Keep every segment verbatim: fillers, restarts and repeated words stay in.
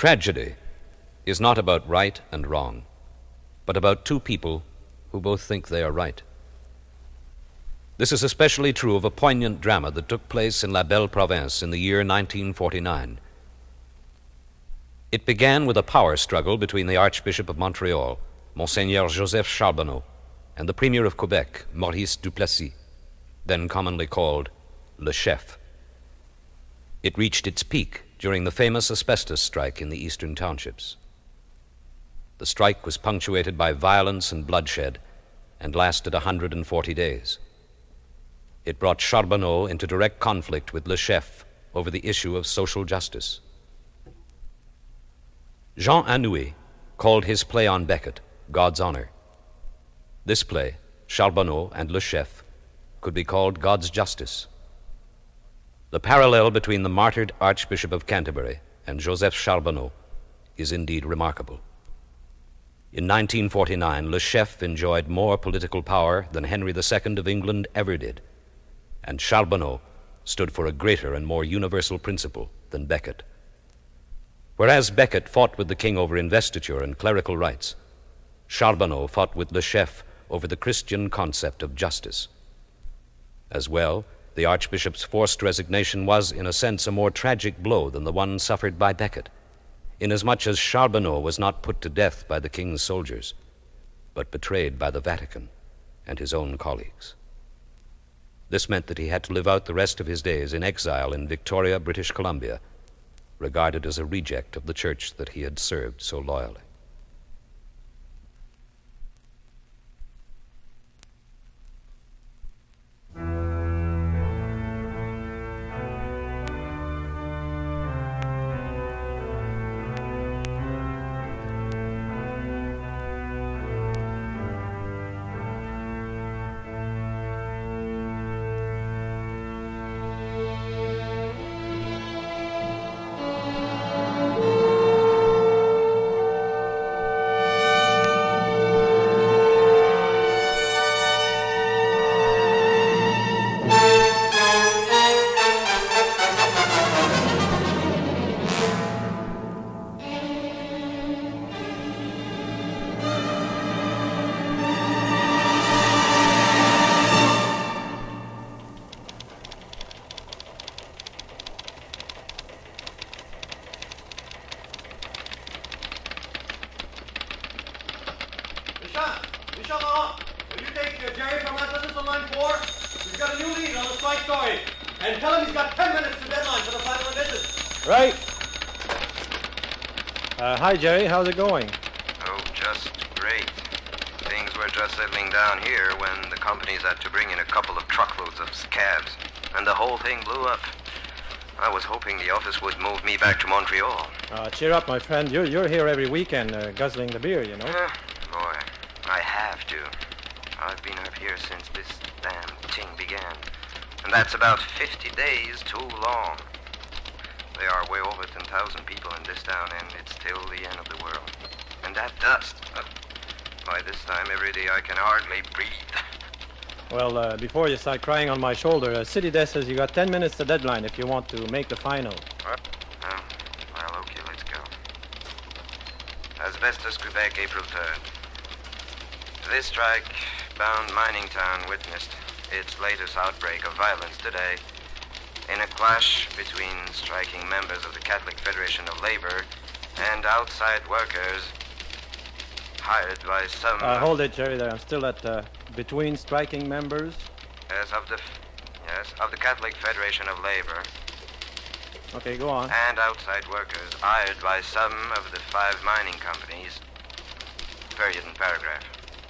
Tragedy is not about right and wrong, but about two people who both think they are right. This is especially true of a poignant drama that took place in La Belle Province in the year nineteen forty-nine. It began with a power struggle between the Archbishop of Montreal, Monseigneur Joseph Charbonneau, and the Premier of Quebec, Maurice Duplessis, then commonly called Le Chef. It reached its peak during the famous asbestos strike in the eastern townships. The strike was punctuated by violence and bloodshed and lasted one hundred forty days. It brought Charbonneau into direct conflict with Le Chef over the issue of social justice. Jean Anouilh called his play on Becket God's Honor. This play, Charbonneau and Le Chef, could be called God's Justice. The parallel between the martyred Archbishop of Canterbury and Joseph Charbonneau is indeed remarkable. In nineteen forty-nine, Le Chef enjoyed more political power than Henry the Second of England ever did, and Charbonneau stood for a greater and more universal principle than Becket. Whereas Becket fought with the king over investiture and clerical rights, Charbonneau fought with Le Chef over the Christian concept of justice. As well, the Archbishop's forced resignation was, in a sense, a more tragic blow than the one suffered by Becket, inasmuch as Charbonneau was not put to death by the king's soldiers, but betrayed by the Vatican and his own colleagues. This meant that he had to live out the rest of his days in exile in Victoria, British Columbia, regarded as a reject of the church that he had served so loyally. Right. Uh, hi, Jerry. How's it going? Oh, just great. Things were just settling down here when the companies had to bring in a couple of truckloads of scabs, and the whole thing blew up. I was hoping the office would move me back to Montreal. Uh, cheer up, my friend. You're, you're here every weekend uh, guzzling the beer, you know. Uh, boy, I have to. I've been up here since this damn thing began. And that's about fifty days too long. There are way over ten thousand people in this town, and it's still the end of the world. And that dust. Uh, by this time, every day I can hardly breathe. Well, uh, before you start crying on my shoulder, uh, City Desk says you got ten minutes to deadline if you want to make the final. What? Uh, well, okay, let's go. Asbestos, Quebec, April third. This strike-bound mining town witnessed its latest outbreak of violence today in a clash between striking members of the Catholic Federation of Labor and outside workers hired by some... Uh, hold it, Jerry, there. I'm still at uh, between striking members. Yes, of the... Yes, of the Catholic Federation of Labor. Okay, go on. And outside workers hired by some of the five mining companies. Period and paragraph.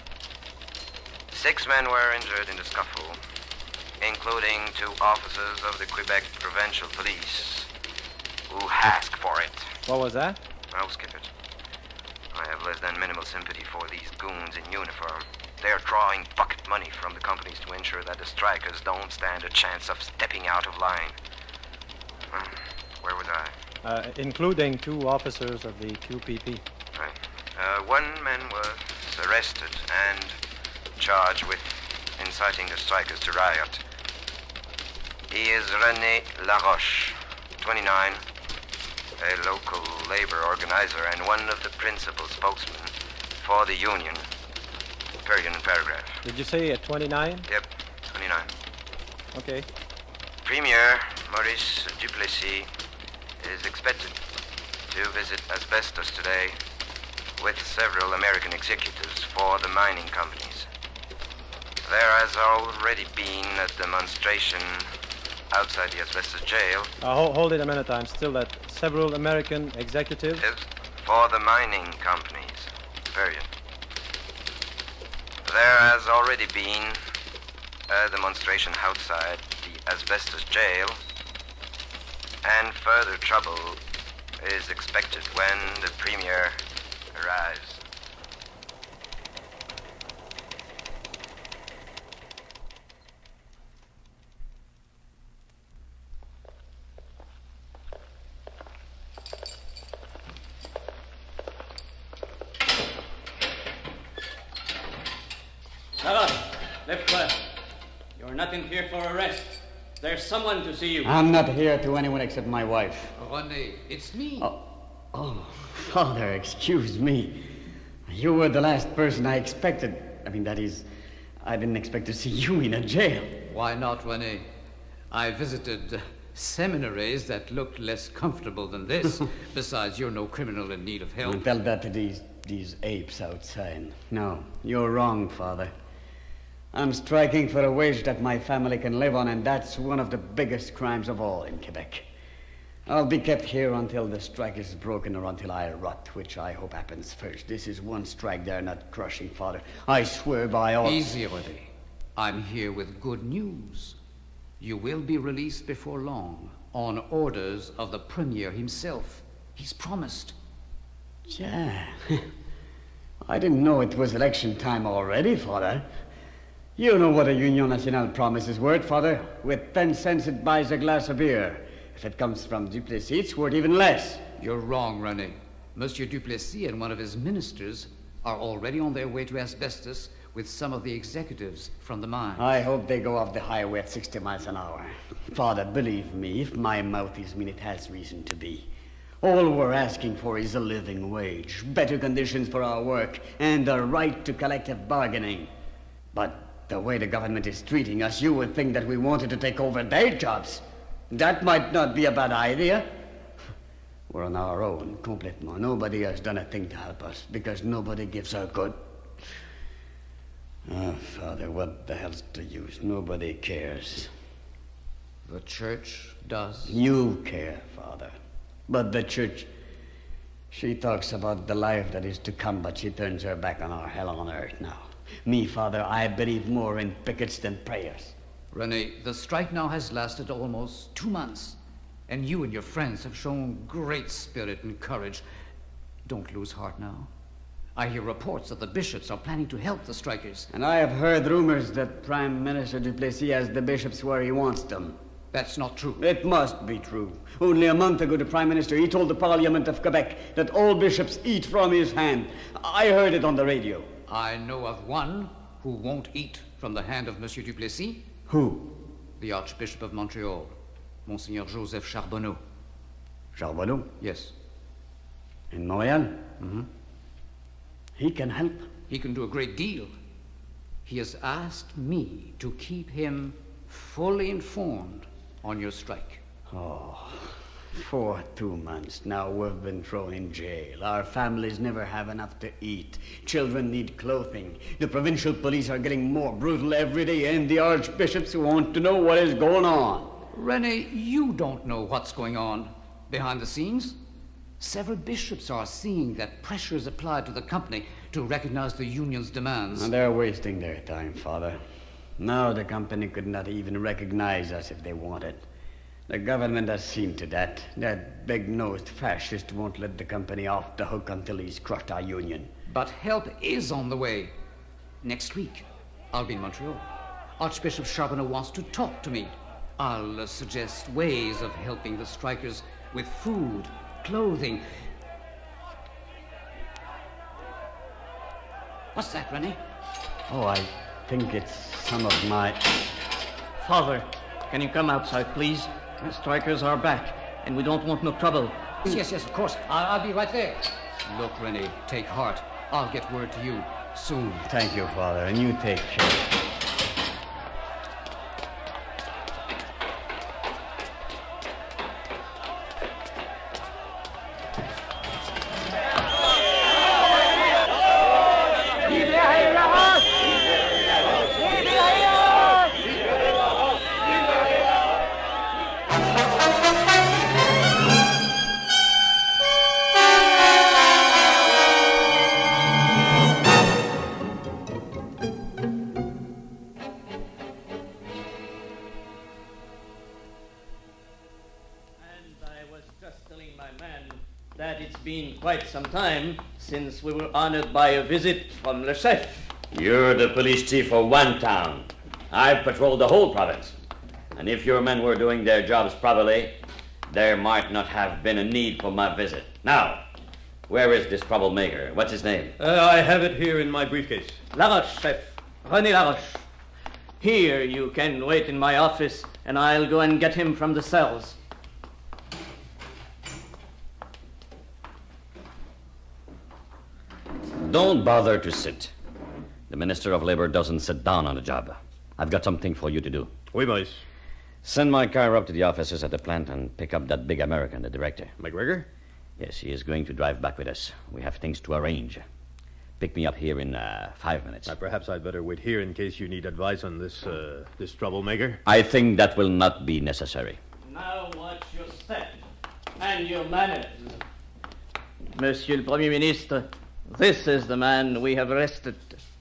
Six men were injured in the scuffle, including two officers of the Quebec Provincial Police who asked for it. What was that? I'll skip it. I have less than minimal sympathy for these goons in uniform. They're drawing bucket money from the companies to ensure that the strikers don't stand a chance of stepping out of line. Hmm, where was I? Uh, including two officers of the Q P P. Right. Uh, one man was arrested and charged with inciting the strikers to riot. He is René Laroche, twenty-nine, a local labor organizer and one of the principal spokesmen for the union. Period and paragraph. Did you say at twenty-nine? Yep, twenty-nine. Okay. Premier Maurice Duplessis is expected to visit Asbestos today with several American executives for the mining companies. There has already been a demonstration outside the Asbestos jail. Uh, hold, hold it a minute. I'm still at several American executives. For the mining companies. Period. There has already been a demonstration outside the Asbestos jail, and further trouble is expected when the Premier arrives. Sarah, left well. You're not in here for arrest. There's someone to see you. I'm not here to anyone except my wife. René, it's me. Oh, oh, Father, excuse me. You were the last person I expected. I mean, that is, I didn't expect to see you in a jail. Why not, René? I visited uh, seminaries that looked less comfortable than this. Besides, you're no criminal in need of help. Don't tell that to these, these apes outside. No, you're wrong, Father. I'm striking for a wage that my family can live on, and that's one of the biggest crimes of all in Quebec. I'll be kept here until the strike is broken or until I rot, which I hope happens first. This is one strike they're not crushing, Father. I swear by all... Easy, René. I'm here with good news. You will be released before long, on orders of the Premier himself. He's promised. Yeah. I didn't know it was election time already, Father. You know what a Union Nationale promise is worth, Father. With ten cents it buys a glass of beer. If it comes from Duplessis, it's worth even less. You're wrong, René. Monsieur Duplessis and one of his ministers are already on their way to Asbestos with some of the executives from the mine. I hope they go off the highway at sixty miles an hour. Father, believe me, if my mouth is mean, it has reason to be. All we're asking for is a living wage, better conditions for our work, and a right to collective bargaining. But the way the government is treating us, you would think that we wanted to take over their jobs. That might not be a bad idea. We're on our own, complètement. Nobody has done a thing to help us, because nobody gives a good. Oh, Father, what the hell's the use? Nobody cares. The church does. You care, Father. But the church, she talks about the life that is to come, but she turns her back on our hell on earth now. Me, Father, I believe more in pickets than prayers. René, the strike now has lasted almost two months, and you and your friends have shown great spirit and courage. Don't lose heart now. I hear reports that the bishops are planning to help the strikers. And I have heard rumors that Prime Minister Duplessis has the bishops where he wants them. That's not true. It must be true. Only a month ago, the Prime Minister, he told the Parliament of Quebec that all bishops eat from his hand. I heard it on the radio. I know of one who won't eat from the hand of Monsieur Duplessis. Who? The Archbishop of Montreal, Monseigneur Joseph Charbonneau. Charbonneau? Yes. In Montreal? Mm-hmm. He can help. He can do a great deal. He has asked me to keep him fully informed on your strike. Oh, for two months now we've been thrown in jail. Our families never have enough to eat. Children need clothing. The provincial police are getting more brutal every day, and the archbishops want to know what is going on. René, you don't know what's going on behind the scenes. Several bishops are seeing that pressure is applied to the company to recognize the union's demands. And they're wasting their time, Father. Now the company could not even recognize us if they wanted. The government has seen to that. That big-nosed fascist won't let the company off the hook until he's crushed our union. But help is on the way. Next week, I'll be in Montreal. Archbishop Charbonneau wants to talk to me. I'll uh, suggest ways of helping the strikers with food, clothing. What's that, René? Oh, I think it's some of my... Father, can you come outside, please? The strikers are back, and we don't want no trouble. Yes, yes, of course. I'll, I'll be right there. Look, Rennie, take heart. I'll get word to you soon. Thank you, Father, and you take care. That it's been quite some time since we were honored by a visit from Le Chef. You're the police chief for one town. I've patrolled the whole province. And if your men were doing their jobs properly, there might not have been a need for my visit. Now, where is this troublemaker? What's his name? Uh, I have it here in my briefcase. Laroche, Chef. René Laroche. Here you can wait in my office, and I'll go and get him from the cells. Don't bother to sit. The Minister of Labor doesn't sit down on a job. I've got something for you to do. Oui, boys. Send my car up to the offices at the plant and pick up that big American, the director. McGregor? Yes, he is going to drive back with us. We have things to arrange. Pick me up here in uh, five minutes. Uh, perhaps I'd better wait here in case you need advice on this, uh, this troublemaker. I think that will not be necessary. Now watch your step and your manners. Monsieur le Premier Ministre, this is the man we have arrested.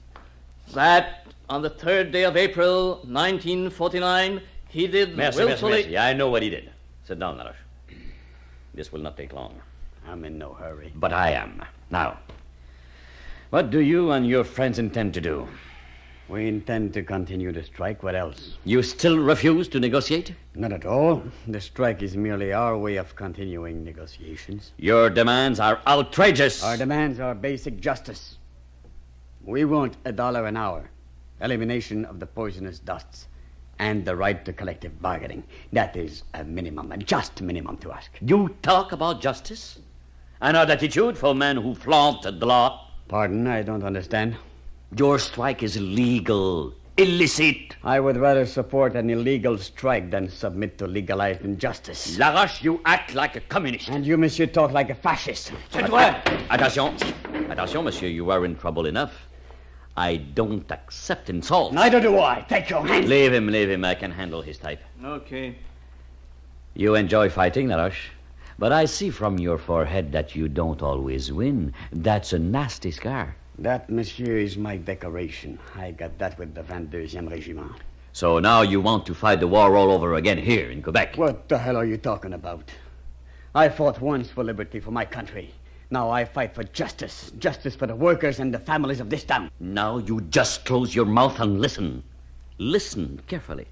That, on the third day of April, nineteen forty-nine, he did Merci, willfully... merci, merci. I know what he did. Sit down, Laroche. This will not take long. I'm in no hurry. But I am. Now, what do you and your friends intend to do? We intend to continue the strike. What else? You still refuse to negotiate? Not at all. The strike is merely our way of continuing negotiations. Your demands are outrageous. Our demands are basic justice. We want a dollar an hour, elimination of the poisonous dusts, and the right to collective bargaining. That is a minimum, a just minimum to ask. You talk about justice? An odd attitude for men who flaunted the law? Pardon, I don't understand. Your strike is illegal, illicit. I would rather support an illegal strike than submit to legalized injustice. Laroche, you act like a communist. And you, monsieur, talk like a fascist. Attention. Attention, monsieur, you are in trouble enough. I don't accept insults. Neither do I. Take your hand. Leave him, leave him. I can handle his type. Okay. You enjoy fighting, Laroche. But I see from your forehead that you don't always win. That's a nasty scar. That, monsieur, is my decoration. I got that with the twenty-deuxième Regiment. So now you want to fight the war all over again here in Quebec? What the hell are you talking about? I fought once for liberty for my country. Now I fight for justice. Justice for the workers and the families of this town. Now you just close your mouth and listen. Listen carefully.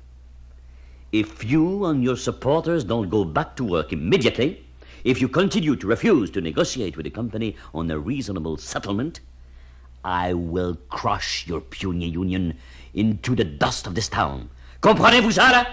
If you and your supporters don't go back to work immediately, if you continue to refuse to negotiate with the company on a reasonable settlement, I will crush your puny union into the dust of this town. Comprenez-vous ça, là?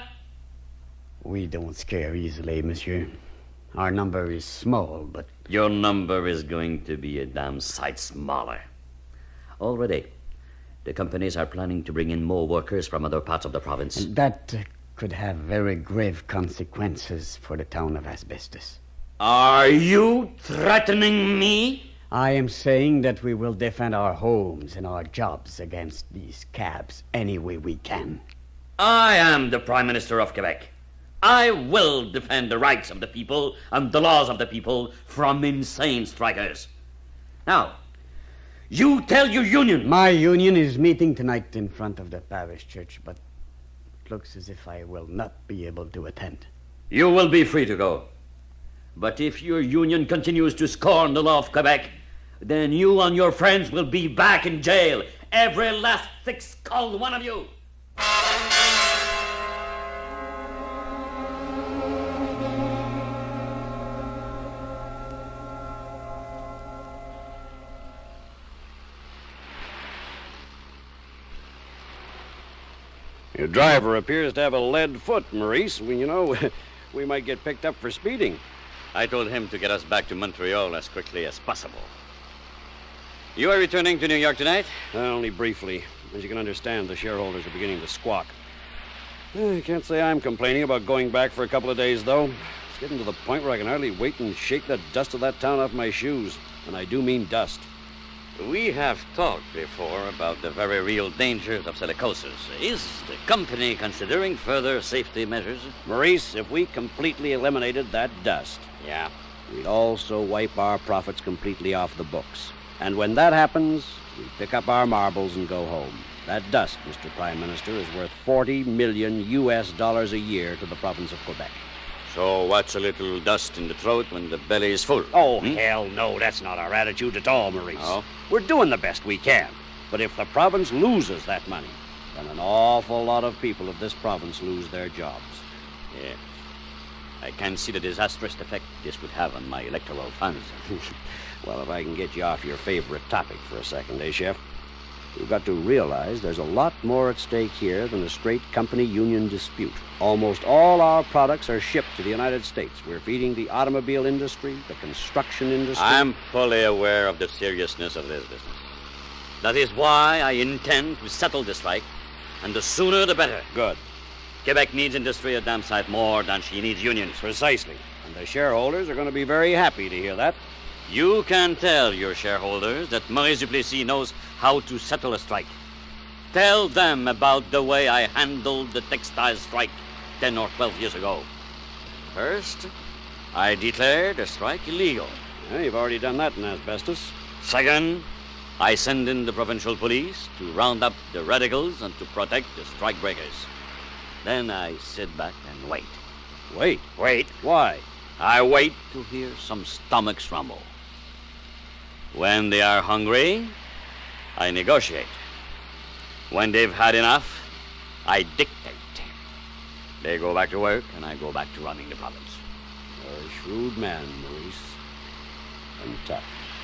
We don't scare easily, monsieur. Our number is small, but... Your number is going to be a damn sight smaller. Already, the companies are planning to bring in more workers from other parts of the province. And that uh, could have very grave consequences for the town of Asbestos. Are you threatening me? I am saying that we will defend our homes and our jobs against these cabs any way we can. I am the Prime Minister of Quebec. I will defend the rights of the people and the laws of the people from insane strikers. Now, you tell your union. My union is meeting tonight in front of the parish church, but it looks as if I will not be able to attend. You will be free to go. But if your union continues to scorn the law of Quebec, then you and your friends will be back in jail. Every last thick-skulled one of you. Your driver appears to have a lead foot, Maurice. We, you know, we might get picked up for speeding. I told him to get us back to Montreal as quickly as possible. You are returning to New York tonight? Uh, only briefly. As you can understand, the shareholders are beginning to squawk. I can't say I'm complaining about going back for a couple of days, though. It's getting to the point where I can hardly wait and shake the dust of that town off my shoes. And I do mean dust. We have talked before about the very real dangers of silicosis. Is the company considering further safety measures? Maurice, if we completely eliminated that dust, Yeah. we'd also wipe our profits completely off the books. And when that happens, we pick up our marbles and go home. That dust, Mister Prime Minister, is worth forty million U S dollars a year to the province of Quebec. So what's a little dust in the throat when the belly is full? Oh, Hmm? hell no, that's not our attitude at all, Maurice. Oh? We're doing the best we can. But if the province loses that money, then an awful lot of people of this province lose their jobs. Yes. I can see the disastrous effect this would have on my electoral funds. Well, if I can get you off your favorite topic for a second, eh, Chef? You've got to realize there's a lot more at stake here than a straight company union dispute. Almost all our products are shipped to the United States. We're feeding the automobile industry, the construction industry. I'm fully aware of the seriousness of this business. That is why I intend to settle the strike, and the sooner the better. Good. Quebec needs industry at damn sight more than she needs unions. Precisely. And the shareholders are going to be very happy to hear that. You can tell your shareholders that Maurice Duplessis knows how to settle a strike. Tell them about the way I handled the textile strike ten or twelve years ago. First, I declared the strike illegal. Yeah, you've already done that in asbestos. Second, I send in the provincial police to round up the radicals and to protect the strike breakers. Then I sit back and wait. Wait. Wait. Why? I wait to hear some stomachs rumble. When they are hungry, I negotiate. When they've had enough, I dictate. They go back to work, and I go back to running the province. You're a shrewd man, Maurice. And tough.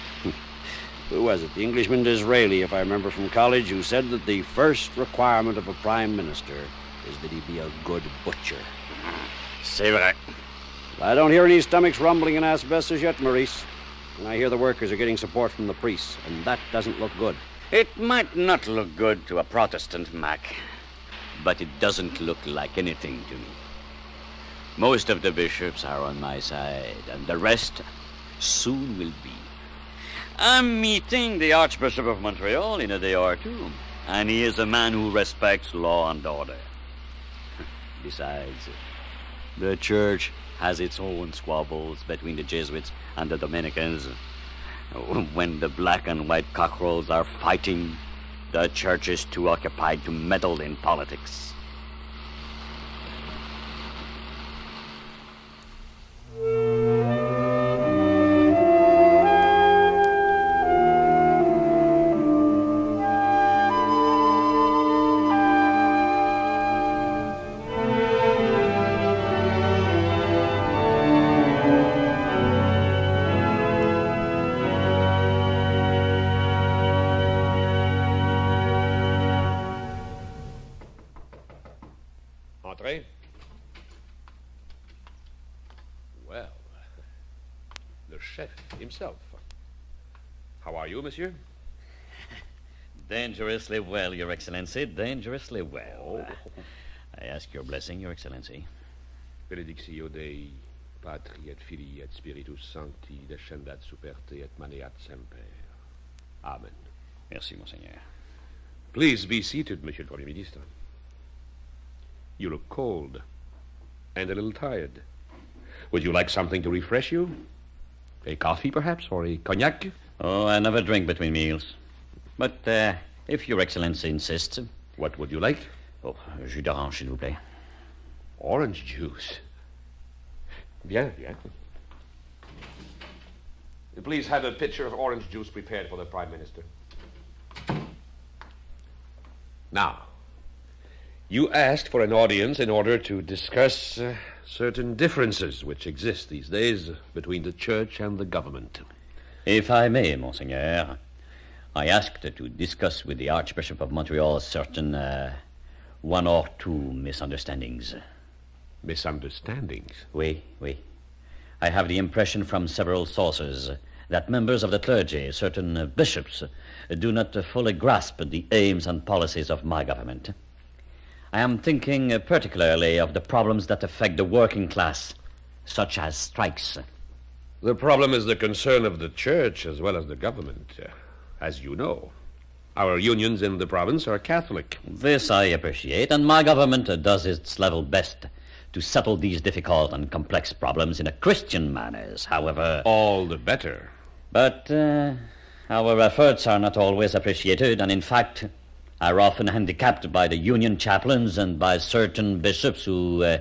Who was it? The Englishman Disraeli, if I remember from college, who said that the first requirement of a prime minister is that he be a good butcher. C'est vrai. I don't hear any stomachs rumbling in asbestos yet, Maurice. And I hear the workers are getting support from the priests, and that doesn't look good. It might not look good to a Protestant, Mac, but it doesn't look like anything to me. Most of the bishops are on my side, and the rest soon will be. I'm meeting the Archbishop of Montreal in a day or two, and he is a man who respects law and order. Besides, the church has its own squabbles between the Jesuits and the Dominicans. When the black and white cockerels are fighting, the church is too occupied to meddle in politics. Entrez. Well, the chef himself. How are you, monsieur? Dangerously well, Your Excellency, dangerously well. Oh. I ask your blessing, Your Excellency. Benedictio Dei, Patri et Filii et Spiritus Sancti, descendat super te et maneat semper. Amen. Merci, Monseigneur. Please be seated, Monsieur le Premier Ministre. You look cold and a little tired. Would you like something to refresh you? A coffee, perhaps, or a cognac? Oh, I never drink between meals. But uh, if Your Excellency insists... What would you like? Oh, jus d'orange, s'il vous plaît. Orange juice. Bien, bien. Please have a pitcher of orange juice prepared for the Prime Minister. Now, you asked for an audience in order to discuss uh, certain differences which exist these days between the church and the government. If I may, Monseigneur, I asked to discuss with the Archbishop of Montreal certain, uh, one or two misunderstandings. Misunderstandings? Oui, oui. I have the impression from several sources that members of the clergy, certain uh, bishops, uh, do not uh, fully grasp the aims and policies of my government. I am thinking uh, particularly of the problems that affect the working class, such as strikes. The problem is the concern of the church as well as the government. Uh, as you know, our unions in the province are Catholic. This I appreciate, and my government uh, does its level best to settle these difficult and complex problems in a Christian manner. However, all the better. But uh, our efforts are not always appreciated, and in fact are often handicapped by the union chaplains and by certain bishops who uh,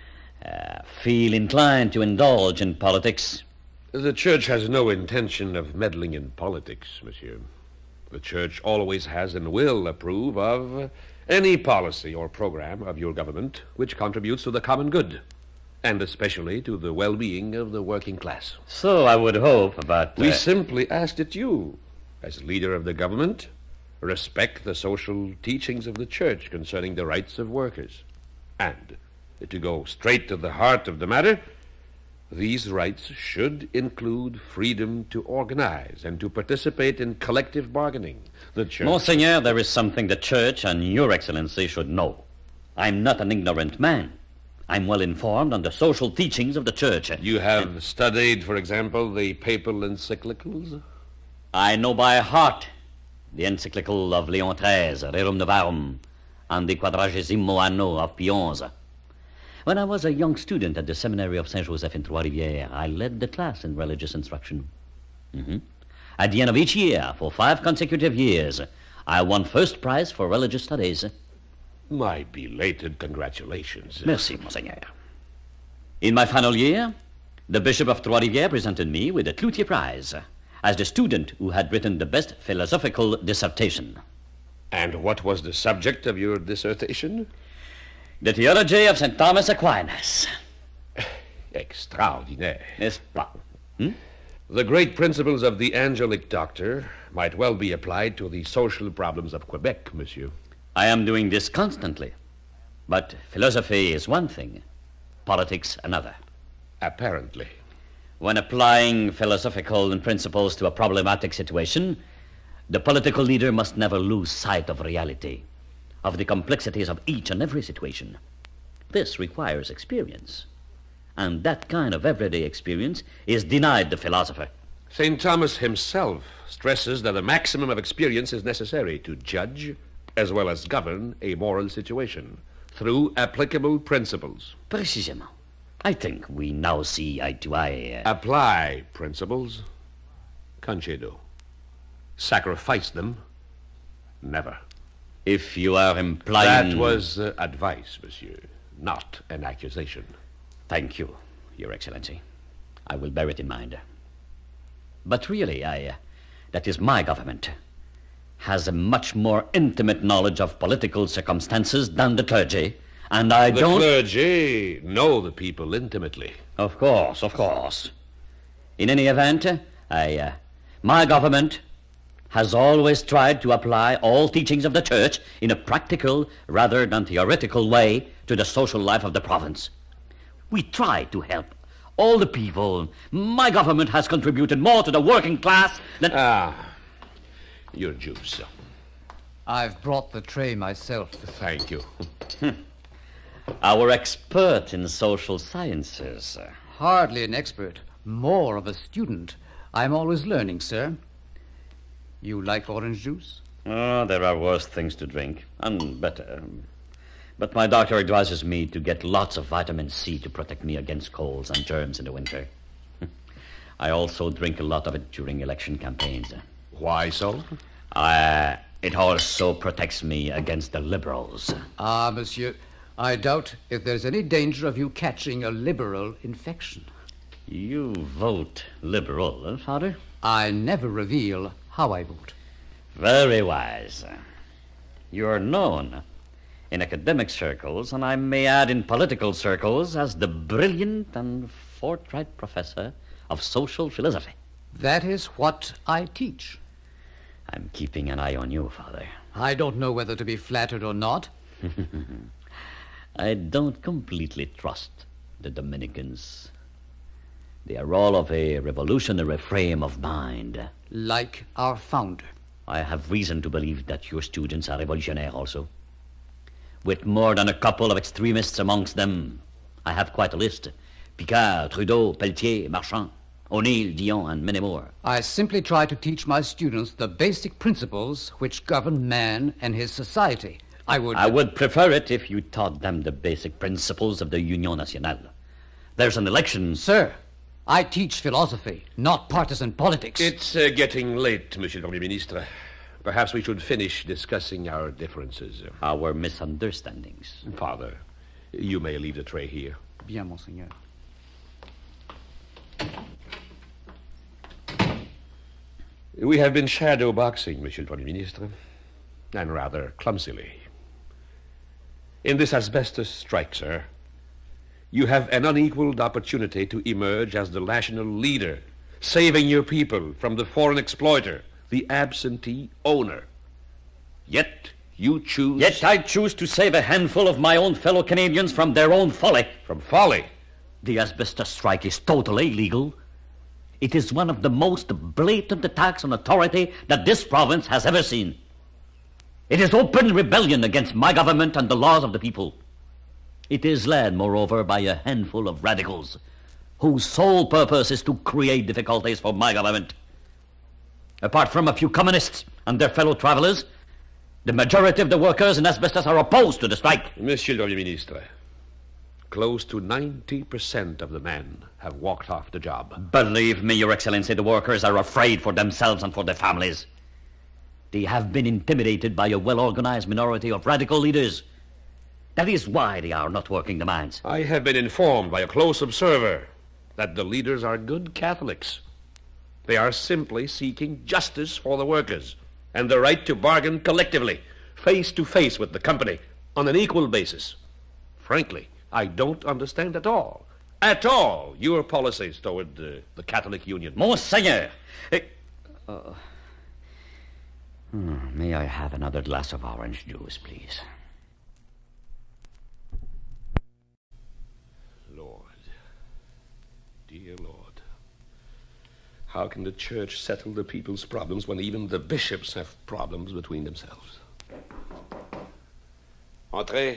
uh, feel inclined to indulge in politics. The church has no intention of meddling in politics, monsieur. The church always has and will approve of any policy or program of your government which contributes to the common good, and especially to the well-being of the working class. So I would hope, but... We uh, simply ask that you, as leader of the government, respect the social teachings of the church concerning the rights of workers. And, to go straight to the heart of the matter, these rights should include freedom to organize and to participate in collective bargaining. The church... Monseigneur, there is something the church and your excellency should know. I'm not an ignorant man. I'm well informed on the social teachings of the church. You have and... studied, for example, the papal encyclicals? I know by heart the encyclical of Leon the thirteenth, Rerum Novarum, and the Quadragesimo Anno of Pie XI. When I was a young student at the seminary of Saint Joseph in Trois-Rivières, I led the class in religious instruction. Mm-hmm. At the end of each year, for five consecutive years, I won first prize for religious studies. My belated congratulations. Merci, Monseigneur. In my final year, the Bishop of Trois-Rivières presented me with the Cloutier Prize as the student who had written the best philosophical dissertation. And what was the subject of your dissertation? The theology of Saint Thomas Aquinas. Extraordinaire. N'est-ce pas? Hmm? The great principles of the angelic doctor might well be applied to the social problems of Quebec, monsieur. I am doing this constantly. But philosophy is one thing, politics another. Apparently. When applying philosophical principles to a problematic situation, the political leader must never lose sight of reality, of the complexities of each and every situation. This requires experience. And that kind of everyday experience is denied the philosopher. Saint Thomas himself stresses that a maximum of experience is necessary to judge as well as govern a moral situation through applicable principles. Précisément. I think we now see eye to eye. Uh... Apply principles. Concedo. Sacrifice them. Never. If you are implying... That was uh, advice, monsieur, not an accusation. Thank you, Your Excellency. I will bear it in mind. But really, I... Uh, that is my government has a much more intimate knowledge of political circumstances than the clergy, and I the don't... The clergy know the people intimately. Of course, of course. In any event, I... Uh, my government has always tried to apply all teachings of the church in a practical rather than theoretical way to the social life of the province. We try to help all the people. My government has contributed more to the working class than... Ah, your juice, sir. I've brought the tray myself. Thank you. Our expert in social sciences. Hardly an expert, more of a student. I'm always learning, sir. You like orange juice? Oh, there are worse things to drink, and better. But my doctor advises me to get lots of vitamin C to protect me against colds and germs in the winter. I also drink a lot of it during election campaigns. Why so? Uh, it also protects me against the liberals. Ah, monsieur, I doubt if there's any danger of you catching a liberal infection. You vote liberal, eh, Father? I never reveal how I vote. Very wise. You're known in academic circles, and I may add in political circles, as the brilliant and forthright professor of social philosophy. That is what I teach. I'm keeping an eye on you, Father. I don't know whether to be flattered or not. I don't completely trust the Dominicans. They are all of a revolutionary frame of mind. Like our founder. I have reason to believe that your students are revolutionaire also. With more than a couple of extremists amongst them. I have quite a list. Picard, Trudeau, Pelletier, Marchand, O'Neill, Dion, and many more. I simply try to teach my students the basic principles which govern man and his society. I would... I would prefer it if you taught them the basic principles of the Union Nationale. There's an election... Sir, I teach philosophy, not partisan politics. It's uh, getting late, Monsieur le Premier Ministre. Perhaps we should finish discussing our differences. Our misunderstandings. Father, you may leave the tray here. Bien, Monseigneur. We have been shadow boxing, Monsieur le Premier Ministre, and rather clumsily. In this asbestos strike, sir, you have an unequaled opportunity to emerge as the national leader, saving your people from the foreign exploiter, the absentee owner. Yet you choose... Yet I choose to save a handful of my own fellow Canadians from their own folly. From folly? The asbestos strike is totally illegal. It is one of the most blatant attacks on authority that this province has ever seen. It is open rebellion against my government and the laws of the people. It is led, moreover, by a handful of radicals whose sole purpose is to create difficulties for my government. Apart from a few communists and their fellow travelers, the majority of the workers in asbestos are opposed to the strike. Monsieur le Premier Ministre, close to ninety percent of the men have walked off the job. Believe me, Your Excellency, the workers are afraid for themselves and for their families. They have been intimidated by a well-organized minority of radical leaders. That is why they are not working the mines. I have been informed by a close observer that the leaders are good Catholics. They are simply seeking justice for the workers and the right to bargain collectively, face to face with the company, on an equal basis. Frankly, I don't understand at all, at all, your policies toward uh, the Catholic Union. Monseigneur! Uh, uh, hmm, may I have another glass of orange juice, please? Lord, dear Lord, how can the church settle the people's problems when even the bishops have problems between themselves? Entrez.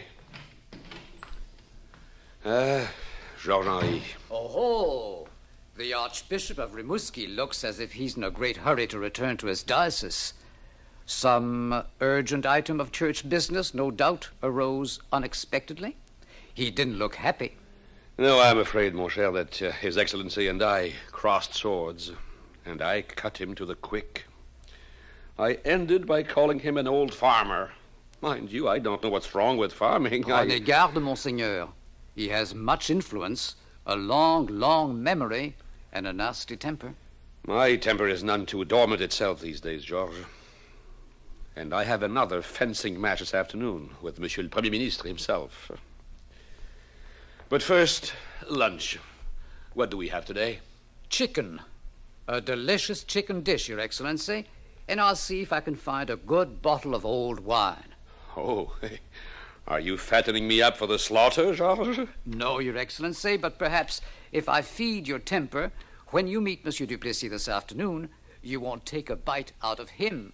Ah, Georges-Henri. Oh, ho! The Archbishop of Rimouski looks as if he's in a great hurry to return to his diocese. Some urgent item of church business, no doubt, arose unexpectedly. He didn't look happy. No, I'm afraid, mon cher, that uh, His Excellency and I crossed swords, and I cut him to the quick. I ended by calling him an old farmer. Mind you, I don't know what's wrong with farming. Prenez I... garde, Monseigneur. He has much influence, a long, long memory, and a nasty temper. My temper is none too dormant itself these days, Georges. And I have another fencing match this afternoon with Monsieur le Premier Ministre himself. But first, lunch. What do we have today? Chicken. A delicious chicken dish, Your Excellency. And I'll see if I can find a good bottle of old wine. Oh, are you fattening me up for the slaughter, Georges? No, Your Excellency, but perhaps if I feed your temper, when you meet Monsieur Duplessis this afternoon, you won't take a bite out of him.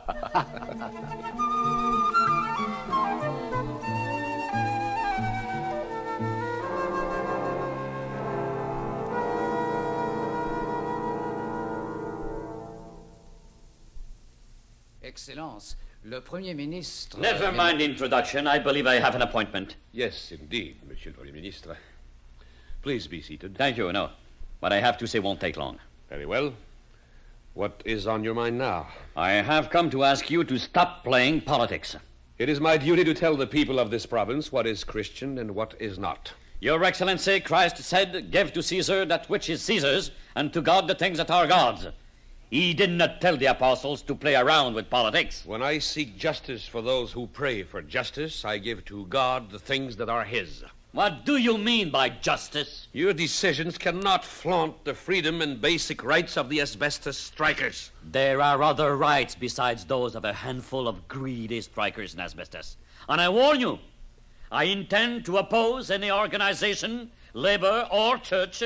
Excellence, le Premier Ministre... Never mind the introduction. I believe I have an appointment. Yes, indeed, Monsieur le Premier Ministre. Please be seated. Thank you, no. What I have to say won't take long. Very well. What is on your mind now? I have come to ask you to stop playing politics. It is my duty to tell the people of this province what is Christian and what is not. Your Excellency, Christ said, give to Caesar that which is Caesar's, and to God the things that are God's. He did not tell the apostles to play around with politics. When I seek justice for those who pray for justice, I give to God the things that are his. What do you mean by justice? Your decisions cannot flaunt the freedom and basic rights of the asbestos strikers. There are other rights besides those of a handful of greedy strikers in asbestos. And I warn you, I intend to oppose any organization, labor, or church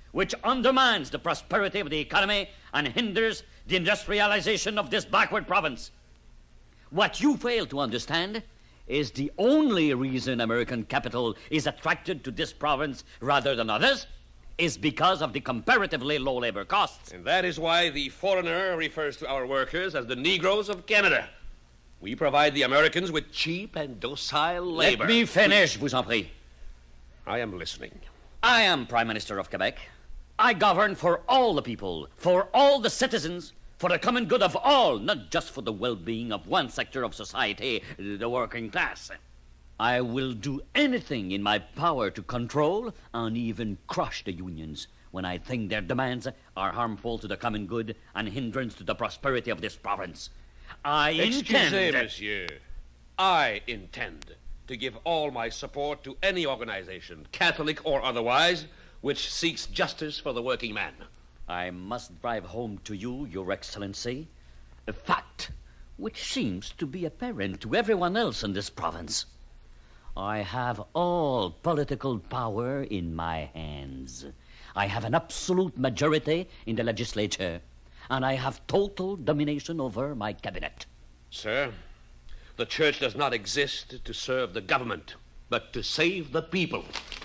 which undermines the prosperity of the economy and hinders the industrialization of this backward province. What you fail to understand is the only reason American capital is attracted to this province rather than others is because of the comparatively low labor costs. And that is why the foreigner refers to our workers as the Negroes of Canada. We provide the Americans with cheap and docile labor. Let me finish, vous en prie. I am listening. I am Prime Minister of Quebec. I govern for all the people, for all the citizens, for the common good of all, not just for the well-being of one sector of society, the working class. I will do anything in my power to control and even crush the unions when I think their demands are harmful to the common good and hindrance to the prosperity of this province. I Excusez, intend... monsieur. I intend to give all my support to any organization, Catholic or otherwise, which seeks justice for the working man. I must drive home to you, Your Excellency, a fact which seems to be apparent to everyone else in this province. I have all political power in my hands. I have an absolute majority in the legislature, and I have total domination over my cabinet. Sir, the church does not exist to serve the government, but to save the people.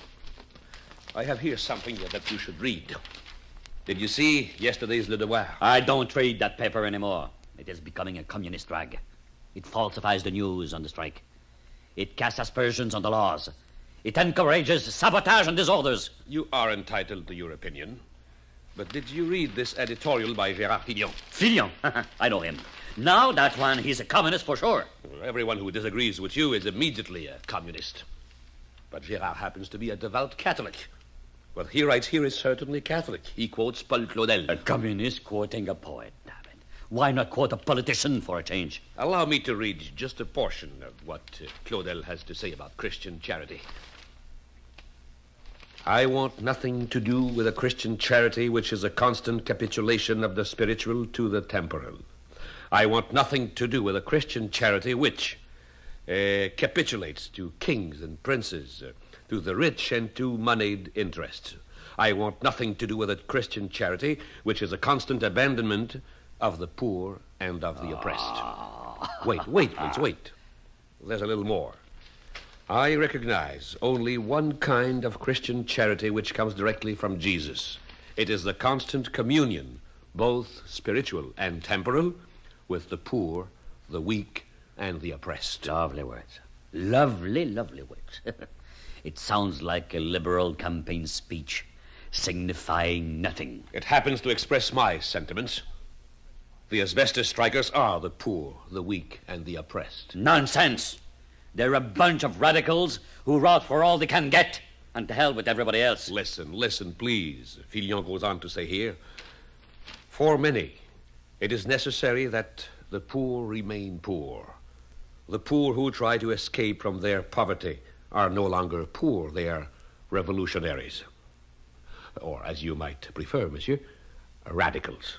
I have here something that you should read. Did you see yesterday's Le Devoir? I don't read that paper anymore. It is becoming a communist rag. It falsifies the news on the strike. It casts aspersions on the laws. It encourages sabotage and disorders. You are entitled to your opinion. But did you read this editorial by Gérard Fillon? Fillon? I know him. Now that one, he's a communist for sure. Well, everyone who disagrees with you is immediately a communist. But Gérard happens to be a devout Catholic. What he writes here is certainly Catholic. He quotes Paul Claudel. A communist quoting a poet, damn it. Why not quote a politician for a change? Allow me to read just a portion of what uh, Claudel has to say about Christian charity. I want nothing to do with a Christian charity which is a constant capitulation of the spiritual to the temporal. I want nothing to do with a Christian charity which uh, capitulates to kings and princes, uh, to the rich and to moneyed interests. I want nothing to do with a Christian charity which is a constant abandonment of the poor and of the oppressed. Wait, wait, please, wait. There's a little more. I recognize only one kind of Christian charity which comes directly from Jesus. It is the constant communion, both spiritual and temporal, with the poor, the weak, and the oppressed. Lovely words. Lovely, lovely words. It sounds like a liberal campaign speech, signifying nothing. It happens to express my sentiments. The asbestos strikers are the poor, the weak, and the oppressed. Nonsense! They're a bunch of radicals who wrought for all they can get, and to hell with everybody else. Listen, listen, please. Fillon goes on to say here, for many, it is necessary that the poor remain poor. The poor who try to escape from their poverty are no longer poor, they are revolutionaries. Or, as you might prefer, monsieur, radicals.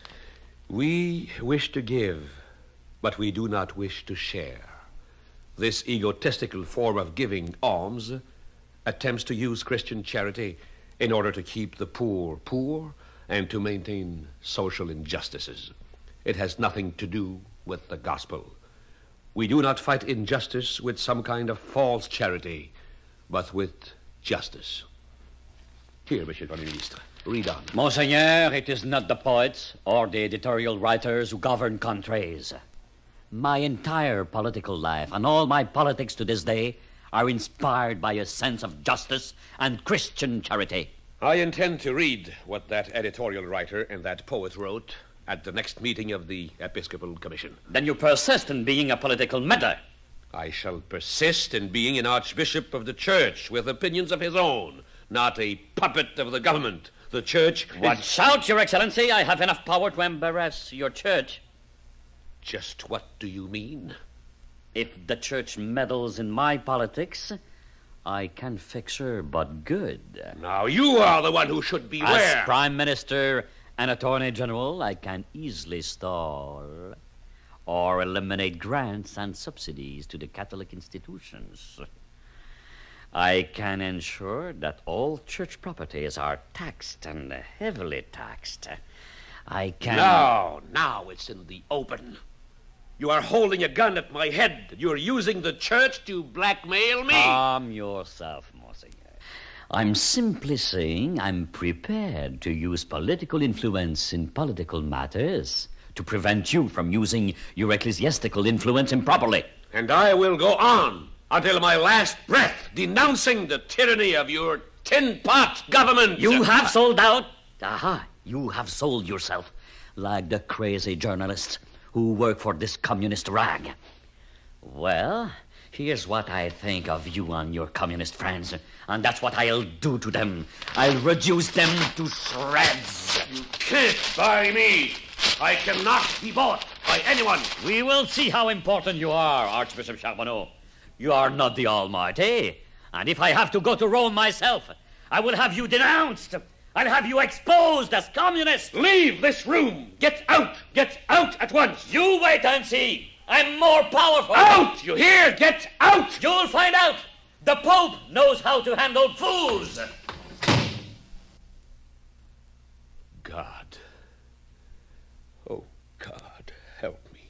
We wish to give, but we do not wish to share. This egotistical form of giving alms attempts to use Christian charity in order to keep the poor poor and to maintain social injustices. It has nothing to do with the gospel. We do not fight injustice with some kind of false charity, but with justice. Here, Monsieur le Premier Ministre, read on. Monseigneur, it is not the poets or the editorial writers who govern countries. My entire political life and all my politics to this day are inspired by a sense of justice and Christian charity. I intend to read what that editorial writer and that poet wrote at the next meeting of the Episcopal Commission. Then you persist in being a political meddler. I shall persist in being an archbishop of the church with opinions of his own, not a puppet of the government. The church... Watch out, Your Excellency. I have enough power to embarrass your church. Just what do you mean? If the church meddles in my politics, I can fix her but good. Now, you are the one who should beware. As Prime Minister and Attorney General, I can easily stall or eliminate grants and subsidies to the Catholic institutions. I can ensure that all church properties are taxed and heavily taxed. I can... Now, now it's in the open. You are holding a gun at my head. You're using the church to blackmail me. Calm yourself, Monseigneur. I'm simply saying I'm prepared to use political influence in political matters to prevent you from using your ecclesiastical influence improperly. And I will go on until my last breath, denouncing the tyranny of your tin-pot government. You have sold out. Aha, you have sold yourself like the crazy journalists who work for this communist rag. Well, here's what I think of you and your communist friends, and that's what I'll do to them. I'll reduce them to shreds. You can't buy me. I cannot be bought by anyone. We will see how important you are, Archbishop Charbonneau. You are not the Almighty, and if I have to go to Rome myself, I will have you denounced. I'll have you exposed as communist. Leave this room. Get out. Get out at once. You wait and see. I'm more powerful. Out! You hear? Get out! You'll find out. The Pope knows how to handle fools. God. Oh, God, help me.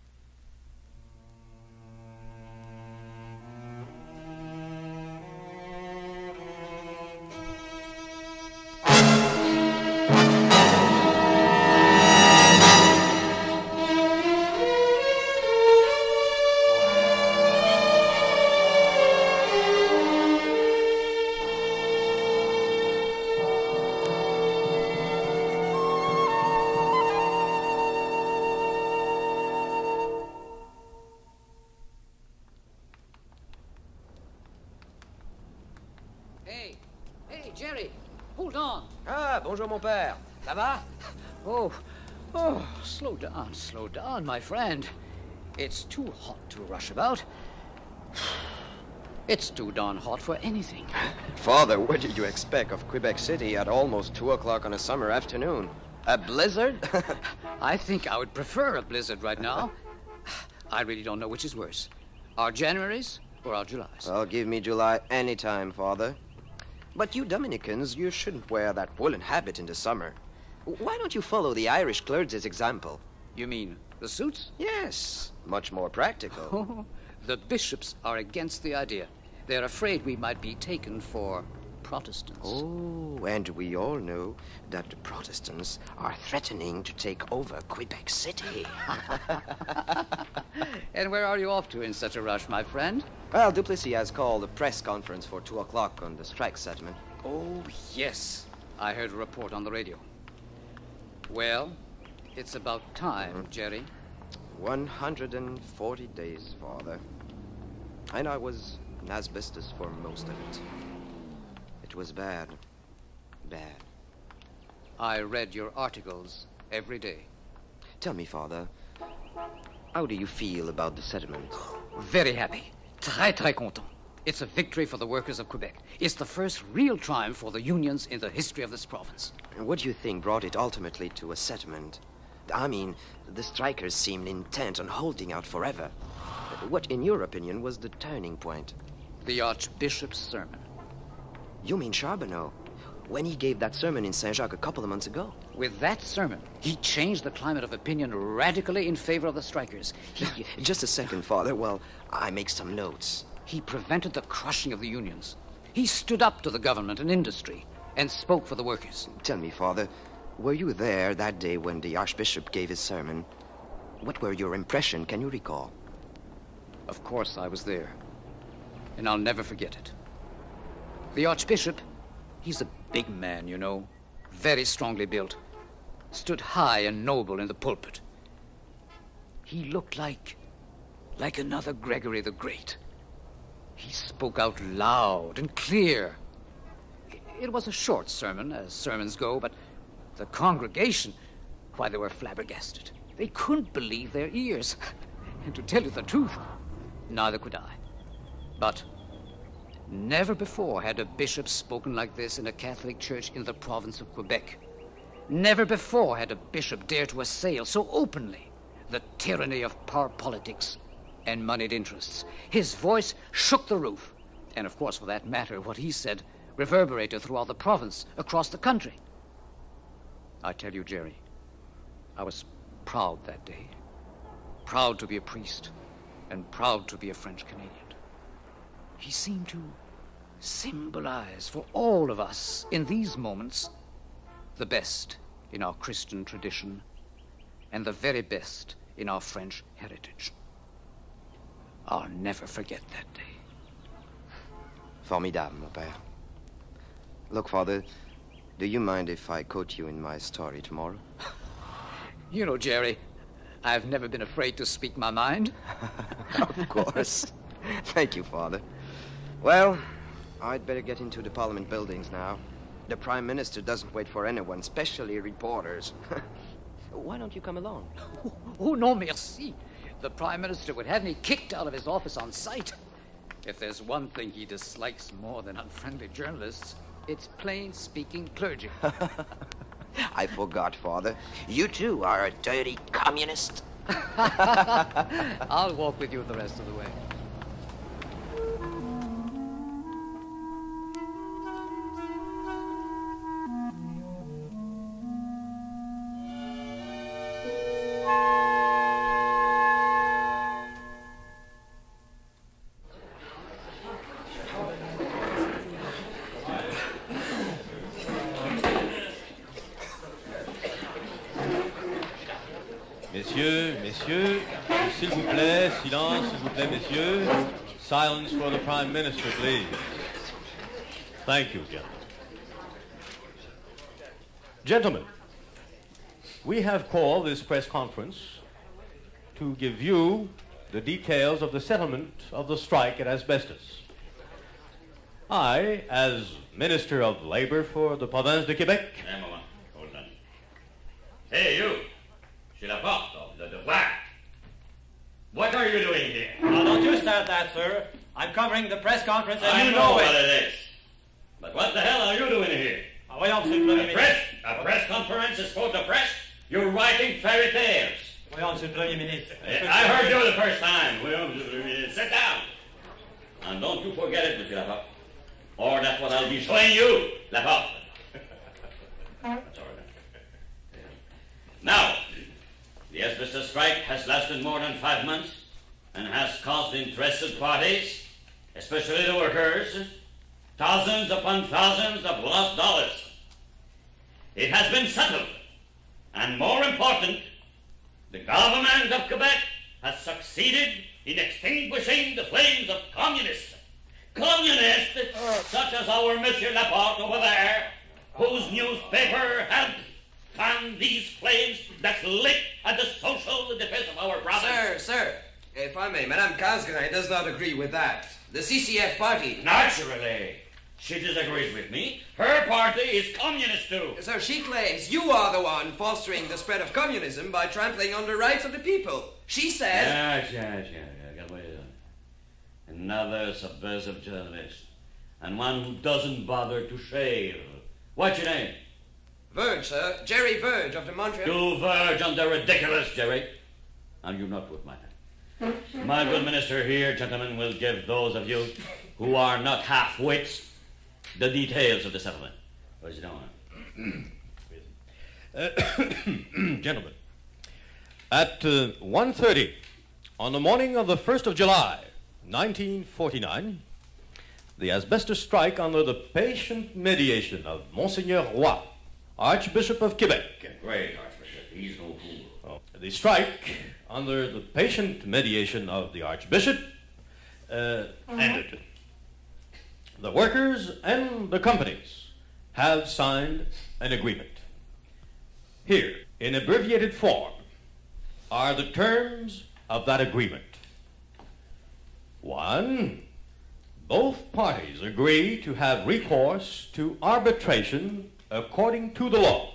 Jerry, hold on. Ah, bonjour, mon père. Ça va? Oh, oh, slow down, slow down, my friend. It's too hot to rush about. It's too darn hot for anything. Father, what did you expect of Quebec City at almost two o'clock on a summer afternoon? A blizzard? I think I would prefer a blizzard right now. I really don't know which is worse, our Januaries or our Julys. Well, give me July any time, Father. But you Dominicans, you shouldn't wear that woolen habit in the summer. Why don't you follow the Irish clergy's example? You mean the suits? Yes, much more practical. Oh, the bishops are against the idea. They're afraid we might be taken for Protestants. Oh, and we all know that the Protestants are threatening to take over Quebec City. And where are you off to in such a rush, my friend? Well, Duplessis has called a press conference for two o'clock on the strike settlement. Oh, yes. I heard a report on the radio. Well, it's about time, mm-hmm. Jerry. one hundred forty days, Father. And I was in asbestos for most of it. It was bad. Bad. I read your articles every day. Tell me, Father, how do you feel about the settlement? Very happy. Très, très content. It's a victory for the workers of Quebec. It's the first real triumph for the unions in the history of this province. And what do you think brought it ultimately to a settlement? I mean, the strikers seemed intent on holding out forever. What, in your opinion, was the turning point? The Archbishop's sermon. You mean Charbonneau? When he gave that sermon in Saint-Jacques a couple of months ago? With that sermon, he changed the climate of opinion radically in favor of the strikers. He... Just a second, Father. Well, I make some notes. He prevented the crushing of the unions. He stood up to the government and industry and spoke for the workers. Tell me, Father, were you there that day when the Archbishop gave his sermon? What were your impressions? Can you recall? Of course I was there. And I'll never forget it. The Archbishop, he's a big man, you know, very strongly built, stood high and noble in the pulpit. He looked like, like another Gregory the Great. He spoke out loud and clear. It was a short sermon, as sermons go, but the congregation, why, they were flabbergasted. They couldn't believe their ears. And to tell you the truth, neither could I. But never before had a bishop spoken like this in a Catholic church in the province of Quebec. Never before had a bishop dared to assail so openly the tyranny of power politics and moneyed interests. His voice shook the roof. And of course, for that matter, what he said reverberated throughout the province, across the country. I tell you, Jerry, I was proud that day. Proud to be a priest, and proud to be a French Canadian. He seemed to symbolize for all of us in these moments the best in our Christian tradition and the very best in our French heritage. I'll never forget that day. Formidable, mon père. Look, Father, do you mind if I quote you in my story tomorrow? You know, Jerry, I've never been afraid to speak my mind. Of course. Thank you, Father. Well, I'd better get into the Parliament buildings now. The Prime Minister doesn't wait for anyone, especially reporters. Why don't you come along? Oh, no, merci. The Prime Minister would have me kicked out of his office on sight. If there's one thing he dislikes more than unfriendly journalists, it's plain-speaking clergy. I forgot, Father. You too are a dirty communist. I'll walk with you the rest of the way. Messieurs, messieurs, s'il vous plaît, silence, s'il vous plaît, messieurs. Silence for the Prime Minister, please. Thank you, gentlemen. Gentlemen, we have called this press conference to give you the details of the settlement of the strike at Asbestos. I, as Minister of Labor for the Province de Québec... Un moment, hold on. Hey, you! Chez la porte of the devoir. What are you doing here? Now, don't you start that, sir. I'm covering the press conference and I you know, know, what it. it is. But what the hell are you doing here? Ah, voyons, monsieur le Premier A press, ministre. a press conference is for the press? You're writing fairy tales. Voyons, monsieur le Premier ministre. I heard you the first time. Voyons, monsieur le ministre. Sit down. And don't you forget it, Monsieur Laporte. Or that's what I'll be showing you, Laporte. That's all right. Now, the asbestos strike has lasted more than five months and has caused interested parties, especially the workers, thousands upon thousands of lost dollars. It has been settled, and more important, the government of Quebec has succeeded in extinguishing the flames of communists. Communists such as our Monsieur Laporte over there, whose newspaper helped fan these flames that lit at the social defense of our province. Sir, sir, if I may, Madame Casgrain does not agree with that. The C C F party... Naturally. She disagrees with me. Her party is communist too. Sir, she claims you are the one fostering the spread of communism by trampling on the rights of the people. She says... Yes, yes, yes, yes. Wait a minute. Another subversive journalist. And one who doesn't bother to shave. What's your name? Verge, sir. Jerry Verge of the Montreal... You verge on the ridiculous, Jerry. And you not with my hand. My good minister here, gentlemen, will give those of you who are not half-wits the details of the settlement. Where's it on? Uh, gentlemen, at uh, one thirty on the morning of the first of July, nineteen forty-nine, the asbestos strike under the patient mediation of Monseigneur Roy, Archbishop of Quebec. Great Archbishop. He's no fool. Oh, the strike, under the patient mediation of the Archbishop, uh, ended. The workers and the companies have signed an agreement. Here, in abbreviated form, are the terms of that agreement. One, both parties agree to have recourse to arbitration according to the law.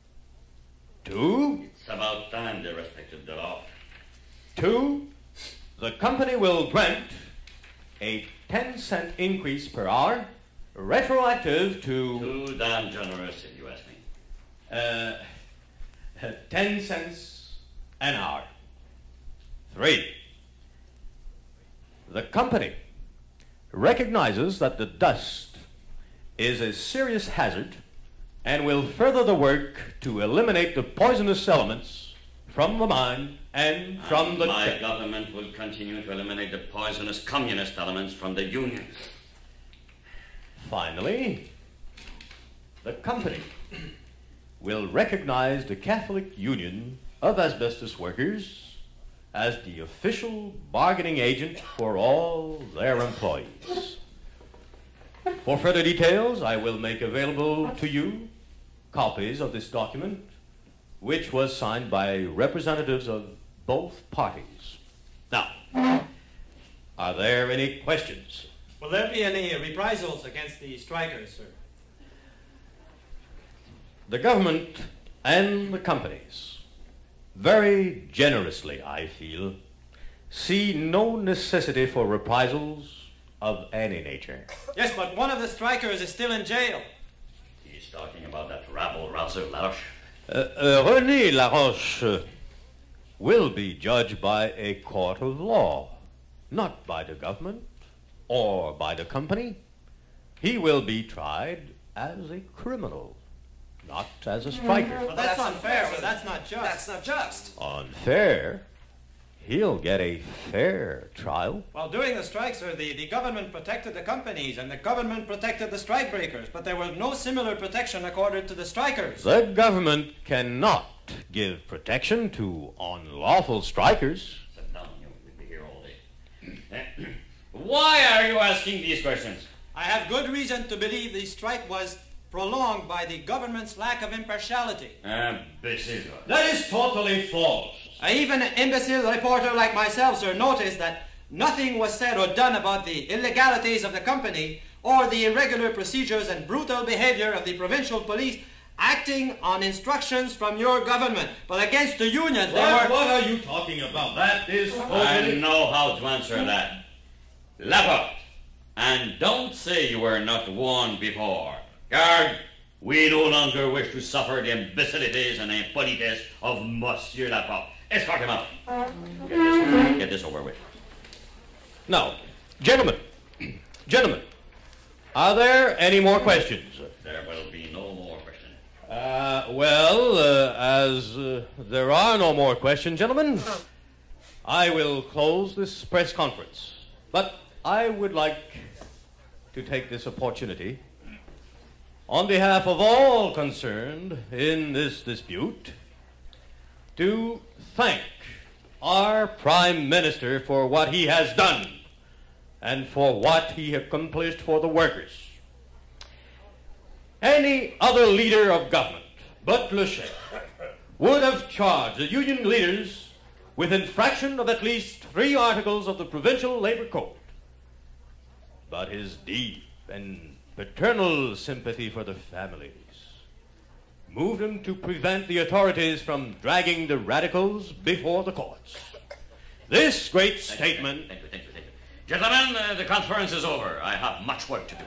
Two, It's about time they respected the law. Two, the company will grant a ten cent increase per hour, retroactive to... Too damn generous, if you ask me. Uh, ten cents an hour. Three, the company recognizes that the dust is a serious hazard and will further the work to eliminate the poisonous elements from the mine and from and the... my government will continue to eliminate the poisonous communist elements from the Union. Finally, the company will recognize the Catholic Union of Asbestos Workers as the official bargaining agent for all their employees. For further details, I will make available to you copies of this document, which was signed by representatives of both parties. Now, are there any questions? Will there be any reprisals against the strikers, sir? The government and the companies, very generously, I feel, see no necessity for reprisals of any nature. Yes, but one of the strikers is still in jail. He's talking about that rabble-rouser Laroche. Uh, uh, René Laroche uh, will be judged by a court of law, not by the government or by the company. He will be tried as a criminal, not as a striker. Well, that's unfair, but that's not just. That's not just. Unfair? He'll get a fair trial. Well, during the strikes, sir, the, the government protected the companies and the government protected the strikebreakers, but there was no similar protection accorded to the strikers. The government cannot give protection to unlawful strikers. Sit down, you'll be here all day. Why are you asking these questions? I have good reason to believe the strike was prolonged by the government's lack of impartiality. Imbecile. That is totally false. I, even an imbecile reporter like myself, sir, noticed that nothing was said or done about the illegalities of the company or the irregular procedures and brutal behavior of the provincial police acting on instructions from your government. But against the unions, they What, were... what are you talking about? That is totally... I know how to answer that. Lap up. And don't say you were not warned before. Guard, we no longer wish to suffer the imbecilities and impolitesse of Monsieur Laporte. Escort him out. Get this, get this over with. Now, gentlemen, gentlemen, are there any more questions? There will be no more questions. Uh, well, uh, as uh, there are no more questions, gentlemen, I will close this press conference. But I would like to take this opportunity, on behalf of all concerned in this dispute, to thank our Prime Minister for what he has done and for what he accomplished for the workers. Any other leader of government but Le Chef would have charged the union leaders with infraction of at least three articles of the Provincial Labor Code. But his deep and paternal sympathy for the families moved him to prevent the authorities from dragging the radicals before the courts. This great Thank statement... You, thank you, thank you, thank you. Gentlemen, uh, the conference is over. I have much work to do.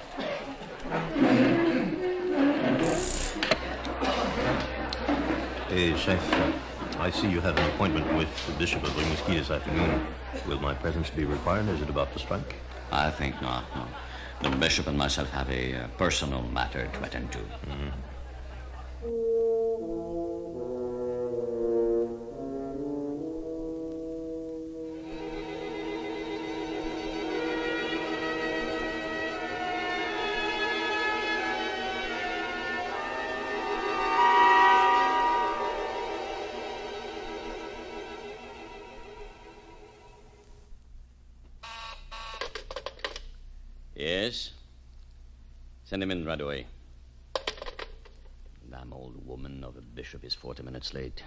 Hey, Chef, uh, I see you have an appointment with the Bishop of Rimouski this afternoon. Will my presence be required? Is it about the strike? I think not, no. The bishop and myself have a uh, personal matter to attend to. Mm. Yes? Send him in right away. Damn old woman of a bishop is forty minutes late.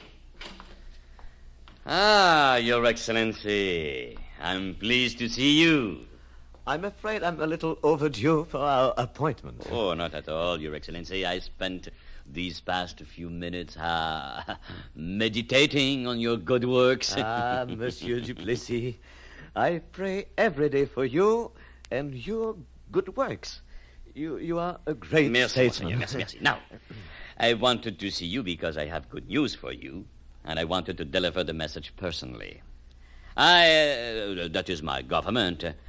Ah, Your Excellency. I'm pleased to see you. I'm afraid I'm a little overdue for our appointment. Oh, not at all, Your Excellency. I spent these past few minutes ah, meditating on your good works. Ah, Monsieur Duplessis, I pray every day for you and your good works. You you are a great merci, statesman. Merci, merci. Now, I wanted to see you because I have good news for you, and I wanted to deliver the message personally. I, uh, that is my government, uh,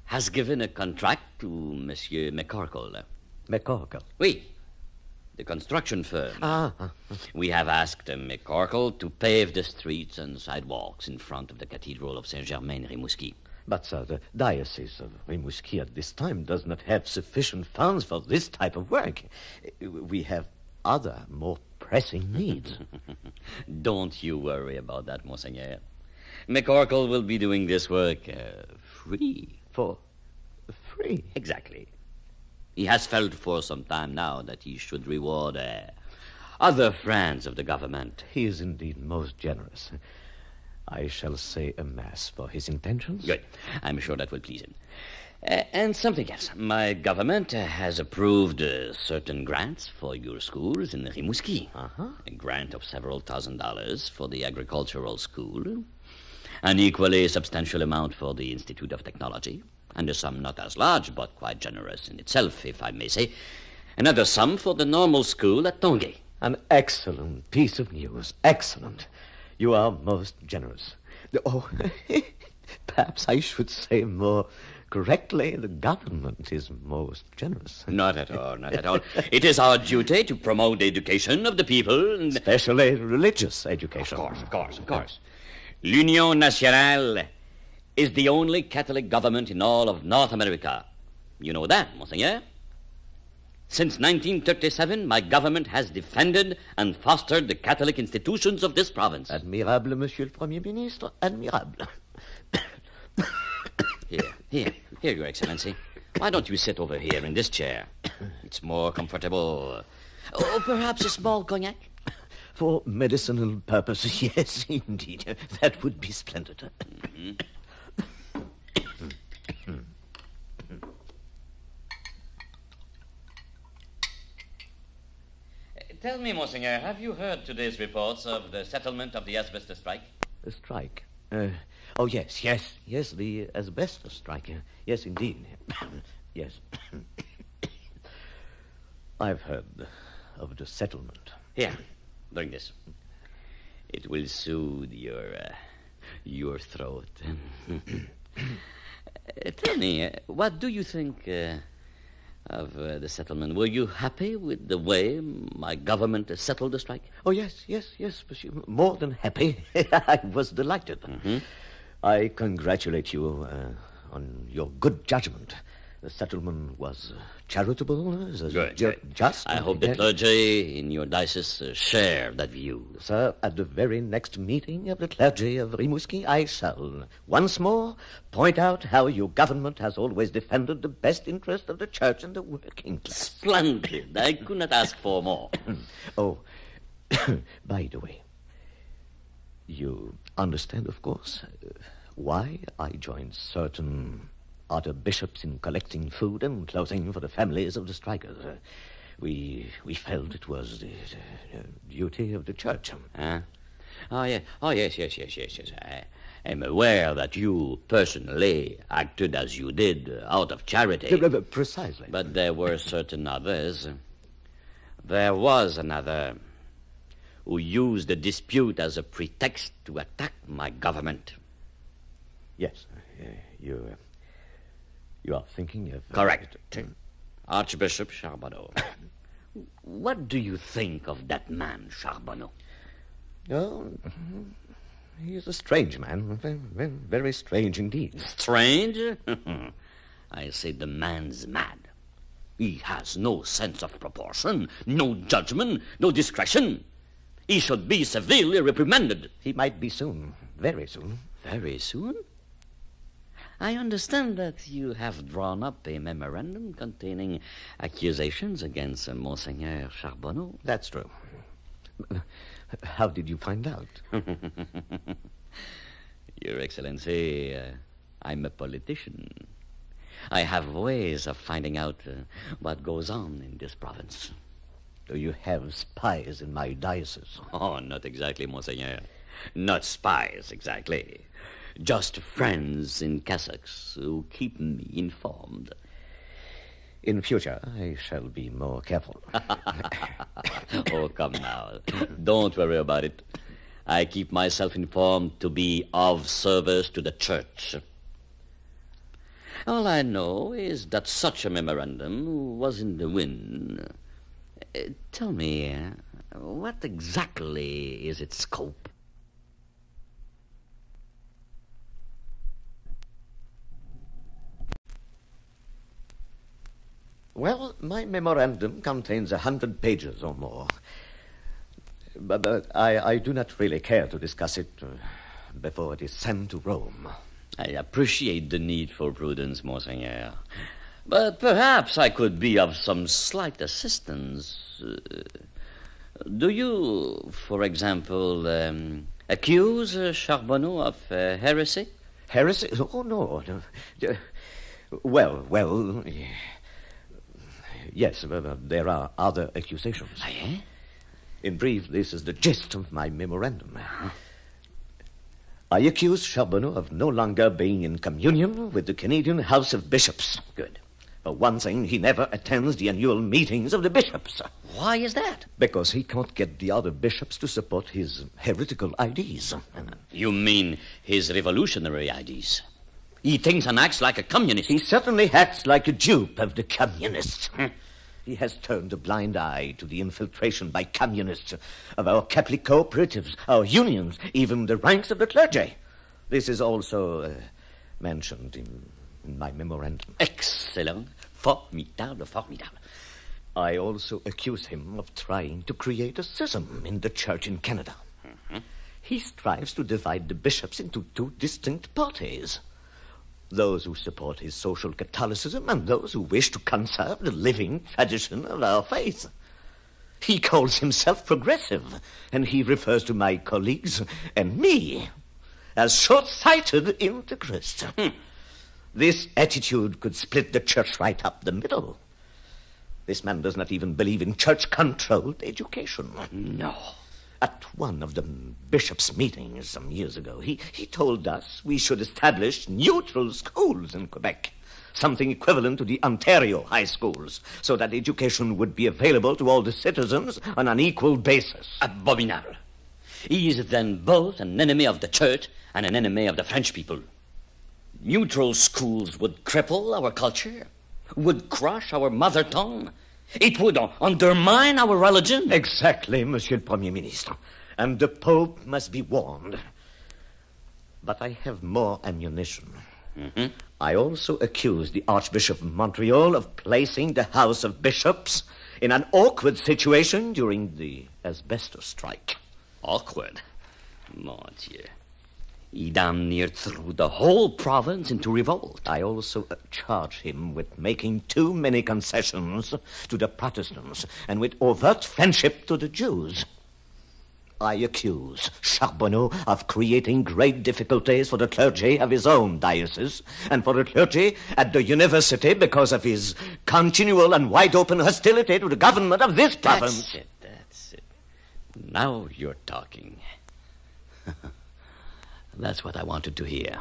has given a contract to Monsieur McCorkle. McCorkle? Oui, the construction firm. Ah. We have asked uh, McCorkle to pave the streets and sidewalks in front of the Cathedral of Saint-Germain-Rimouski. But, sir, the Diocese of Rimouski at this time does not have sufficient funds for this type of work. We have other, more pressing needs. Don't you worry about that, Monseigneur. McCorkle will be doing this work uh, free. For free? Exactly. He has felt for some time now that he should reward uh, other friends of the government. He is indeed most generous. I shall say a mass for his intentions. Good. I'm sure that will please him. Uh, and something else. My government uh, has approved uh, certain grants for your schools in Rimouski. Uh-huh. A grant of several thousand dollars for the agricultural school, an equally substantial amount for the Institute of Technology, and a sum not as large, but quite generous in itself, if I may say, another sum for the normal school at Tongue. An excellent piece of news. Excellent. You are most generous. Oh, perhaps I should say more correctly, the government is most generous. Not at all, not at all. It is our duty to promote the education of the people. And... especially religious education. Of course, of course, of course. L'Union Nationale is the only Catholic government in all of North America. You know that, Monseigneur? Since nineteen thirty-seven, my government has defended and fostered the Catholic institutions of this province. Admirable, Monsieur le Premier Ministre, admirable. Here, here, here, Your Excellency. Why don't you sit over here in this chair? It's more comfortable. Oh, perhaps a small cognac? For medicinal purposes, yes, indeed. That would be splendid. Mm-hmm. Tell me, Monseigneur, have you heard today's reports of the settlement of the asbestos strike? The strike? Uh, oh, yes, yes, yes, the asbestos strike. Uh, yes, indeed. Yes. I've heard of the settlement. Here, drink this. It will soothe your, uh, your throat. uh, tell me, uh, what do you think... Uh, of uh, the settlement. Were you happy with the way my government settled the strike? Oh, yes, yes, yes, monsieur. More than happy. I was delighted. Mm-hmm. I congratulate you uh, on your good judgment. The settlement was uh, charitable, uh, good, ju- good. just. I hope the clergy in your diocese uh, share that view. Sir, at the very next meeting of the clergy of Rimouski, I shall once more point out how your government has always defended the best interest of the church and the working class. Splendid. I could not ask for more. Oh, by the way, you understand, of course, uh, why I joined certain other bishops in collecting food and clothing for the families of the strikers. Uh, we we felt it was the, the, the duty of the church. Huh? Oh, yeah. Oh, yes, yes, yes, yes, yes. I am aware that you personally acted as you did uh, out of charity. Uh, precisely. But there were certain others. There was another who used the dispute as a pretext to attack my government. Yes, uh, you... Uh, You are thinking of... Uh, Correct. Archbishop Charbonneau. What do you think of that man, Charbonneau? Oh, he is a strange man. Very, very, very strange indeed. Strange? I say the man's mad. He has no sense of proportion, no judgment, no discretion. He should be severely reprimanded. He might be soon. Very soon. Very soon? I understand that you have drawn up a memorandum containing accusations against uh, Monseigneur Charbonneau. That's true. How did you find out? Your Excellency, uh, I'm a politician. I have ways of finding out uh, what goes on in this province. Do you have spies in my diocese? Oh, not exactly, Monseigneur. Not spies, exactly. Just friends in cassocks who keep me informed. In future, I shall be more careful. Oh, come now. Don't worry about it. I keep myself informed to be of service to the church. All I know is that such a memorandum was in the wind. Uh, tell me, uh, what exactly is its scope? Well, my memorandum contains a hundred pages or more. But, but I, I do not really care to discuss it uh, before it is sent to Rome. I appreciate the need for prudence, Monseigneur. But perhaps I could be of some slight assistance. Uh, do you, for example, um, accuse uh, Charbonneau of uh, heresy? Heresy? Oh, no. no. Uh, well, well... Yes, uh, there are other accusations. Ah, yeah? In brief, this is the gist of my memorandum. I accuse Charbonneau of no longer being in communion with the Canadian House of Bishops. Good. For one thing, he never attends the annual meetings of the bishops. Why is that? Because he can't get the other bishops to support his heretical ideas. You mean his revolutionary ideas? He thinks and acts like a communist. He certainly acts like a dupe of the communists. He has turned a blind eye to the infiltration by communists of our Catholic cooperatives, our unions, even the ranks of the clergy. This is also uh, mentioned in, in my memorandum. Excellent. Formidable, formidable. I also accuse him of trying to create a schism in the church in Canada. Mm-hmm. He strives to divide the bishops into two distinct parties. Those who support his social Catholicism and those who wish to conserve the living tradition of our faith. He calls himself progressive, and he refers to my colleagues and me as short-sighted integrists. Hmm. This attitude could split the church right up the middle. This man does not even believe in church-controlled education. No. At one of the bishops' meetings some years ago, he, he told us we should establish neutral schools in Quebec, something equivalent to the Ontario high schools, so that education would be available to all the citizens on an equal basis. Abominable. He is then both an enemy of the church and an enemy of the French people. Neutral schools would cripple our culture, would crush our mother tongue. It would undermine our religion. Exactly, Monsieur le Premier Ministre. And the Pope must be warned. But I have more ammunition. Mm-hmm. I also accuse the Archbishop of Montreal of placing the House of Bishops in an awkward situation during the asbestos strike. Awkward? Mon Dieu. He damn near threw the whole province into revolt. I also uh, charge him with making too many concessions to the Protestants and with overt friendship to the Jews. I accuse Charbonneau of creating great difficulties for the clergy of his own diocese and for the clergy at the university because of his continual and wide-open hostility to the government of this province. That's it, that's it. Now you're talking. That's what I wanted to hear.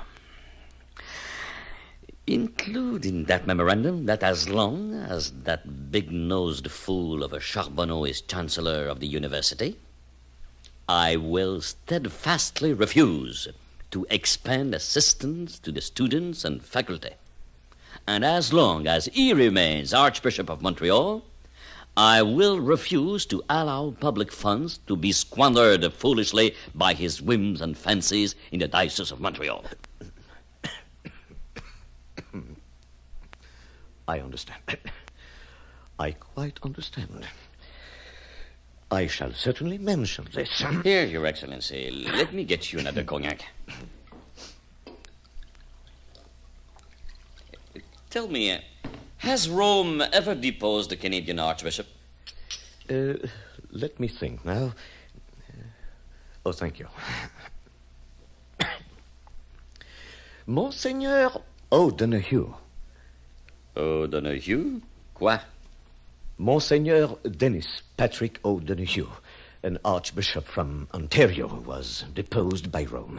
Include in that memorandum that as long as that big-nosed fool of a Charbonneau is Chancellor of the University, I will steadfastly refuse to expand assistance to the students and faculty. And as long as he remains Archbishop of Montreal, I will refuse to allow public funds to be squandered foolishly by his whims and fancies in the Diocese of Montreal. I understand. I quite understand. I shall certainly mention this. Here, Your Excellency, let me get you another cognac. Tell me, uh, has Rome ever deposed the Canadian Archbishop? Uh, let me think now. Oh, thank you. Monseigneur O'Donoghue. O'Donoghue? Quoi? Monseigneur Dennis Patrick O'Donoghue, an archbishop from Ontario, was deposed by Rome.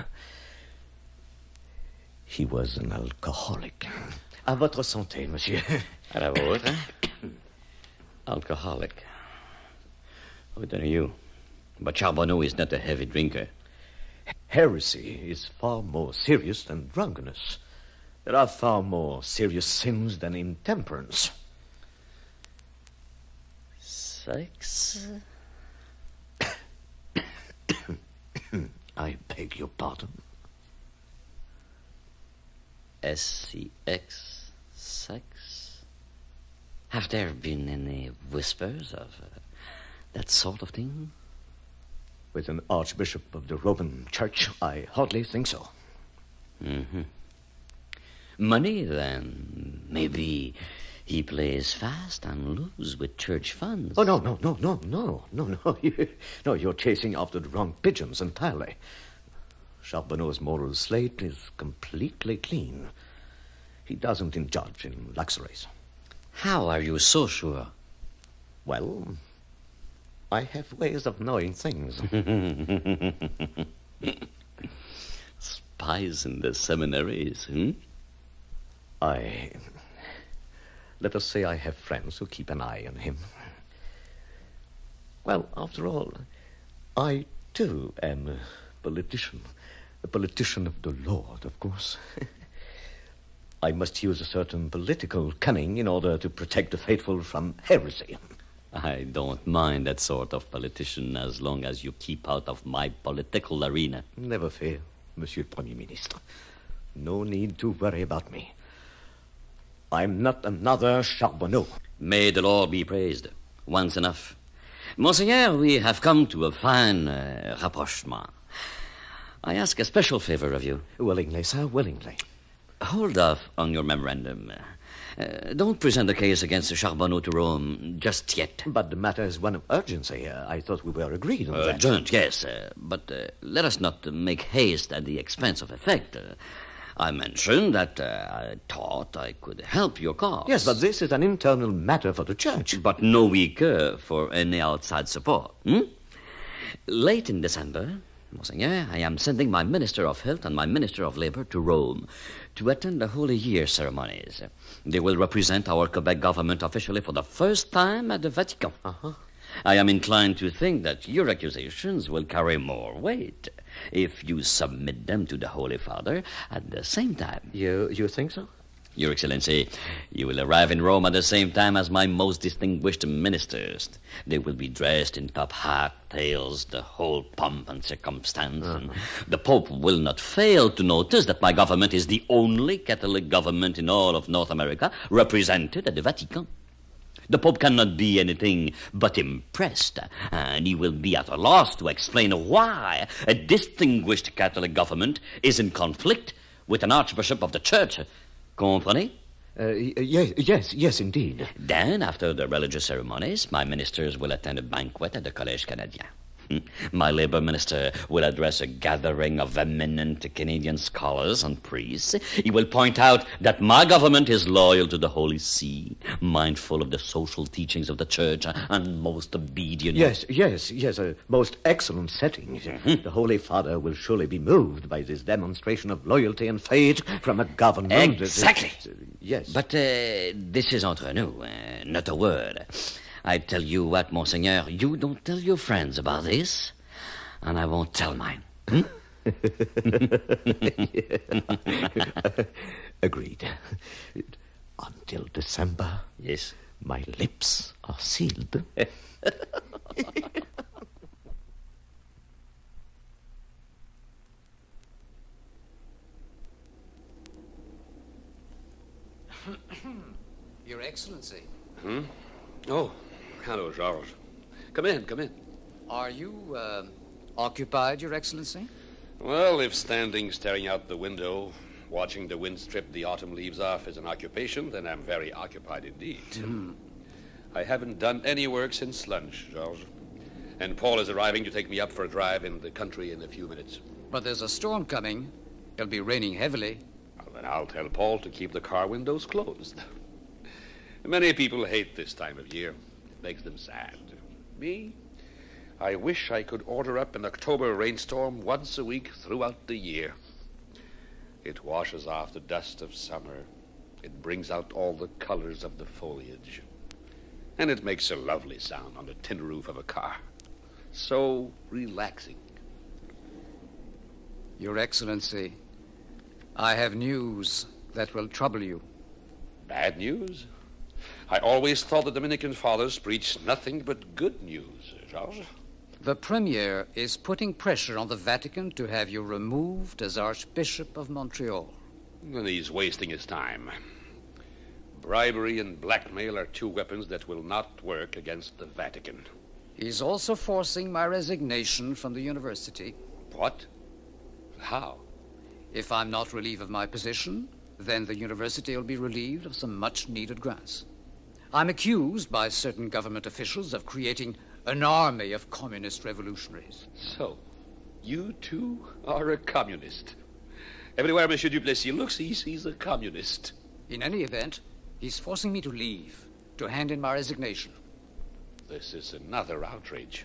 He was an alcoholic. À votre santé, monsieur. À la vôtre. Alcoholic. O'Donoghue. But Charbonneau is not a heavy drinker. Heresy is far more serious than drunkenness. There are far more serious sins than intemperance. Sex? I beg your pardon. S C X? Sex? Have there been any whispers of uh, that sort of thing? With an archbishop of the Roman Church, I hardly think so. Mm-hmm. Money, then? Maybe he plays fast and loose with church funds. Oh, no, no, no, no, no, no, no. No, you're chasing after the wrong pigeons entirely. Charbonneau's moral slate is completely clean. He doesn't indulge in luxuries. How are you so sure? Well, I have ways of knowing things. Spies in the seminaries, hmm? I... Let us say I have friends who keep an eye on him. Well, after all, I, too, am a politician. A politician of the Lord, of course. I must use a certain political cunning in order to protect the faithful from heresy. I don't mind that sort of politician as long as you keep out of my political arena. Never fear, Monsieur le Premier Ministre. No need to worry about me. I'm not another Charbonneau. May the Lord be praised. Once enough. Monseigneur, we have come to a fine uh, rapprochement. I ask a special favor of you. Willingly, sir, willingly. Hold off on your memorandum. Uh, don't present the case against Charbonneau to Rome just yet. But the matter is one of urgency. Uh, I thought we were agreed on uh, that. Urgent, yes. Uh, but uh, let us not make haste at the expense of effect. Uh, I mentioned that uh, I thought I could help your cause. Yes, but this is an internal matter for the church. But no weaker for any outside support. Hmm? Late in December, Monseigneur, I am sending my Minister of Health and my Minister of Labor to Rome to attend the Holy Year ceremonies. They will represent our Quebec government officially for the first time at the Vatican. Uh-huh. I am inclined to think that your accusations will carry more weight if you submit them to the Holy Father at the same time. You, you think so? Your Excellency, you will arrive in Rome at the same time as my most distinguished ministers. They will be dressed in top hat, tails, the whole pomp and circumstance. Uh-huh. And the Pope will not fail to notice that my government is the only Catholic government in all of North America represented at the Vatican. The Pope cannot be anything but impressed, and he will be at a loss to explain why a distinguished Catholic government is in conflict with an archbishop of the church. Comprenez? Uh, yes, yes, yes, indeed. Then, after the religious ceremonies, my ministers will attend a banquet at the Collège Canadien. My labor minister will address a gathering of eminent Canadian scholars and priests. He will point out that my government is loyal to the Holy See, mindful of the social teachings of the Church, and most obedient. Yes, yes, yes, a most excellent setting. Mm-hmm. The Holy Father will surely be moved by this demonstration of loyalty and faith from a government. Exactly. Uh, yes. But uh, this is entre nous, uh, not a word. I tell you what, Monseigneur, you don't tell your friends about this, and I won't tell mine. Hmm? Agreed. Until December, yes, my lips are sealed. Your Excellency. Hmm? Oh, hello, Georges. Come in, come in. Are you uh, occupied, Your Excellency? Well, if standing staring out the window, watching the wind strip the autumn leaves off is an occupation, then I'm very occupied indeed. Mm. I haven't done any work since lunch, Georges. And Paul is arriving to take me up for a drive in the country in a few minutes. But there's a storm coming. It'll be raining heavily. Well, then I'll tell Paul to keep the car windows closed. Many people hate this time of year. It makes them sad. Me? I wish I could order up an October rainstorm once a week throughout the year. It washes off the dust of summer. It brings out all the colors of the foliage. And it makes a lovely sound on the tin roof of a car. So relaxing. Your Excellency, I have news that will trouble you. Bad news? I always thought the Dominican fathers preached nothing but good news, Georges. The Premier is putting pressure on the Vatican to have you removed as Archbishop of Montreal. And he's wasting his time. Bribery and blackmail are two weapons that will not work against the Vatican. He's also forcing my resignation from the university. What? How? If I'm not relieved of my position, then the university will be relieved of some much-needed grants. I'm accused by certain government officials of creating an army of communist revolutionaries. So, you too are a communist. Everywhere Monsieur Duplessis looks, he sees a communist. In any event, he's forcing me to leave, to hand in my resignation. This is another outrage.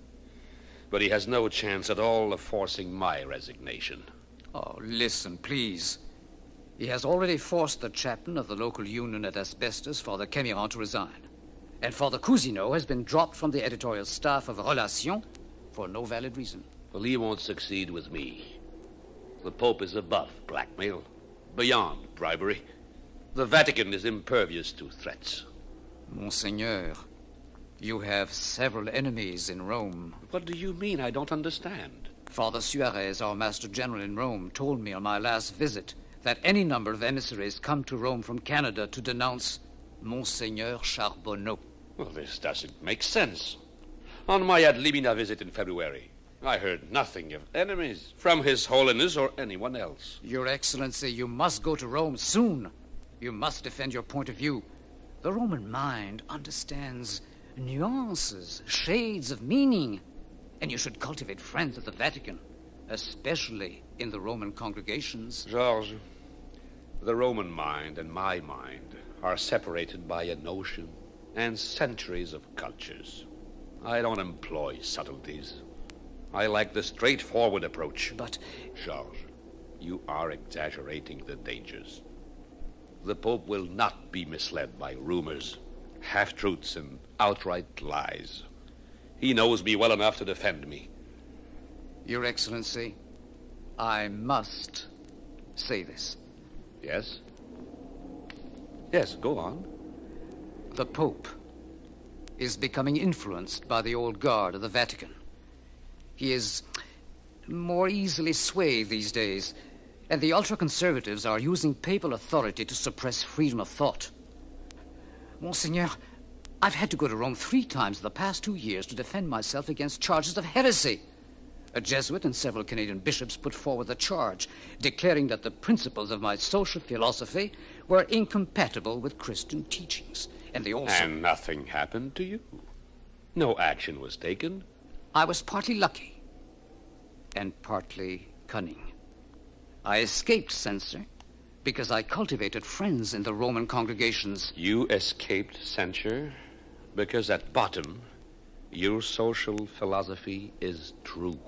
But he has no chance at all of forcing my resignation. Oh, listen, please. He has already forced the chaplain of the local union at Asbestos, Father Camiran, to resign. And Father Cousineau has been dropped from the editorial staff of Relations for no valid reason. Well, he won't succeed with me. The Pope is above blackmail, beyond bribery. The Vatican is impervious to threats. Monseigneur, you have several enemies in Rome. What do you mean? I don't understand. Father Suarez, our Master General in Rome, told me on my last visit that any number of emissaries come to Rome from Canada to denounce Monseigneur Charbonneau. Well, this doesn't make sense. On my ad limina visit in February, I heard nothing of enemies from His Holiness or anyone else. Your Excellency, you must go to Rome soon. You must defend your point of view. The Roman mind understands nuances, shades of meaning, and you should cultivate friends at the Vatican, especially in the Roman congregations. Georges, the Roman mind and my mind are separated by an ocean and centuries of cultures. I don't employ subtleties. I like the straightforward approach. But... Georges, you are exaggerating the dangers. The Pope will not be misled by rumors, half-truths, and outright lies. He knows me well enough to defend me. Your Excellency, I must say this. Yes? Yes, go on. The Pope is becoming influenced by the old guard of the Vatican. He is more easily swayed these days, and the ultra-conservatives are using papal authority to suppress freedom of thought. Monseigneur, I've had to go to Rome three times in the past two years to defend myself against charges of heresy. A Jesuit and several Canadian bishops put forward the charge, declaring that the principles of my social philosophy were incompatible with Christian teachings. And they also... And nothing happened to you? No action was taken? I was partly lucky and partly cunning. I escaped censure because I cultivated friends in the Roman congregations. You escaped censure because at bottom, your social philosophy is true.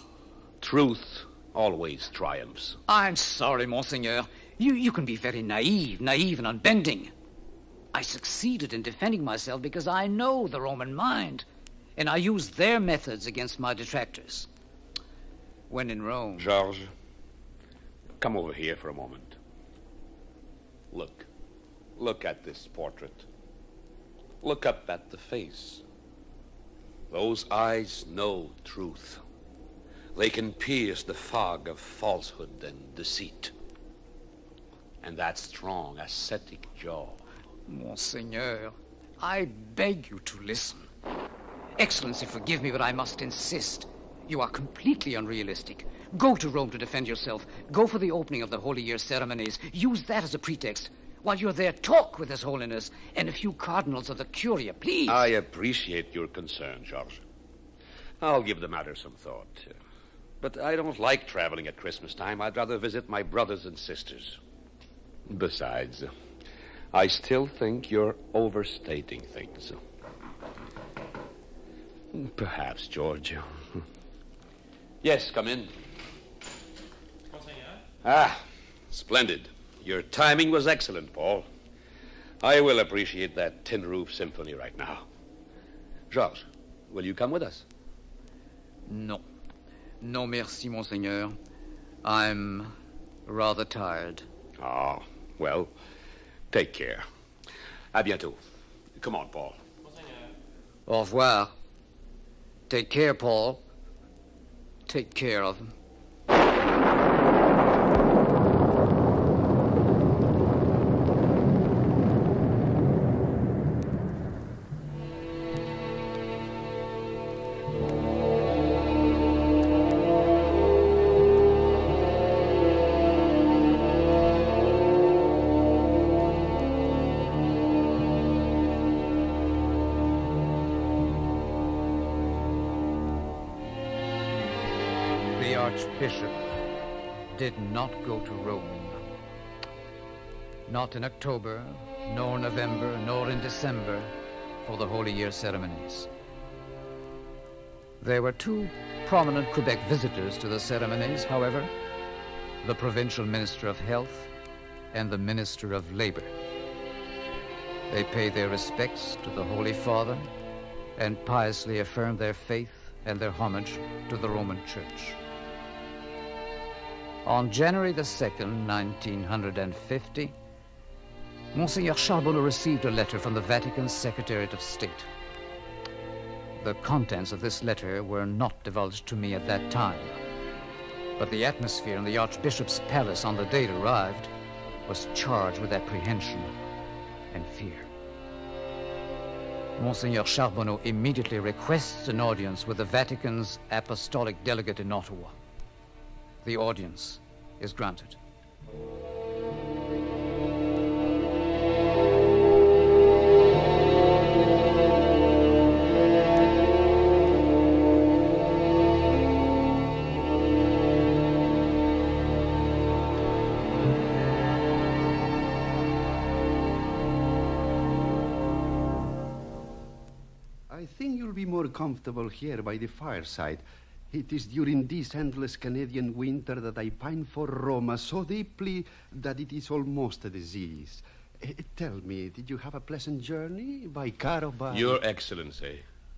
Truth always triumphs. I'm sorry, Monseigneur. You, you can be very naive, naive and unbending. I succeeded in defending myself because I know the Roman mind, and I used their methods against my detractors. When in Rome... Georges, come over here for a moment. Look. Look at this portrait. Look up at the face. Those eyes know truth. They can pierce the fog of falsehood and deceit. And that strong, ascetic jaw. Monseigneur, I beg you to listen. Excellency, forgive me, but I must insist. You are completely unrealistic. Go to Rome to defend yourself. Go for the opening of the Holy Year ceremonies. Use that as a pretext. While you're there, talk with His Holiness and a few cardinals of the Curia, please. I appreciate your concern, Georges. I'll give the matter some thought. But I don't like traveling at Christmas time. I'd rather visit my brothers and sisters. Besides, I still think you're overstating things. Perhaps, George. Yes, come in. Ah, splendid. Your timing was excellent, Paul. I will appreciate that Tin Roof Symphony right now. Georges, will you come with us? No. No, merci, Monseigneur. I'm rather tired. Oh, Well, take care. À bientôt. Come on, Paul. Au revoir. Take care, Paul. Take care of him. The Archbishop did not go to Rome. Not in October, nor November, nor in December for the Holy Year ceremonies. There were two prominent Quebec visitors to the ceremonies, however, the Provincial Minister of Health and the Minister of Labor. They paid their respects to the Holy Father and piously affirmed their faith and their homage to the Roman Church. On January the second, nineteen fifty, Monsignor Charbonneau received a letter from the Vatican Secretariat of State. The contents of this letter were not divulged to me at that time, but the atmosphere in the Archbishop's palace on the day it arrived was charged with apprehension and fear. Monsignor Charbonneau immediately requests an audience with the Vatican's apostolic delegate in Ottawa. The audience is granted. I think you'll be more comfortable here by the fireside. It is during this endless Canadian winter that I pine for Roma so deeply that it is almost a disease. Uh, tell me, did you have a pleasant journey by car or by... Your Excellency,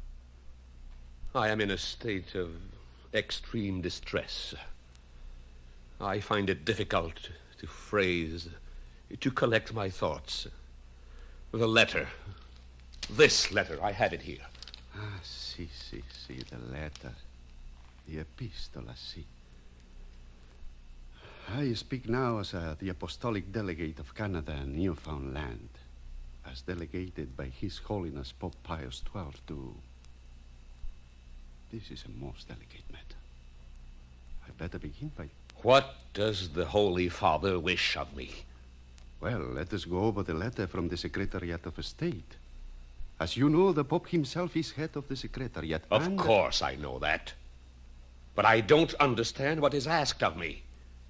I am in a state of extreme distress. I find it difficult to phrase, to collect my thoughts. The letter, this letter, I have it here. Ah, si, si, si, the letter. The epistola, si. I speak now as uh, the Apostolic Delegate of Canada and Newfoundland, as delegated by His Holiness Pope Pius the twelfth to... This is a most delicate matter. I'd better begin by... What does the Holy Father wish of me? Well, let us go over the letter from the Secretariat of State. As you know, the Pope himself is head of the Secretariat. Of and... course I know that. But I don't understand what is asked of me.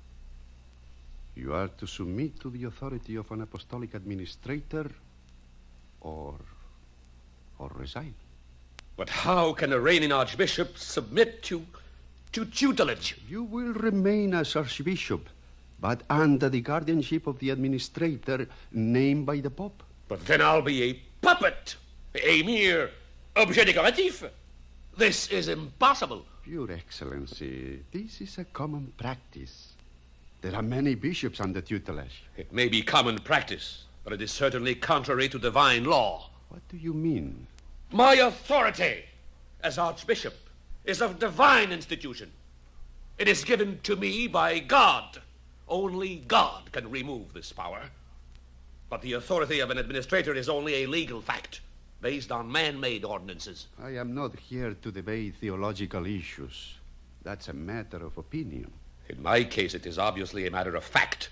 You are to submit to the authority of an apostolic administrator or... or resign. But how can a reigning archbishop submit to... to tutelage? You will remain as archbishop, but under the guardianship of the administrator named by the Pope. But then I'll be a puppet, a mere objet décoratif. This is impossible. Your Excellency, this is a common practice. There are many bishops under tutelage. It may be common practice, but it is certainly contrary to divine law. What do you mean? My authority as archbishop is of divine institution. It is given to me by God. Only God can remove this power. But the authority of an administrator is only a legal fact, based on man-made ordinances. I am not here to debate theological issues. That's a matter of opinion. In my case, it is obviously a matter of fact.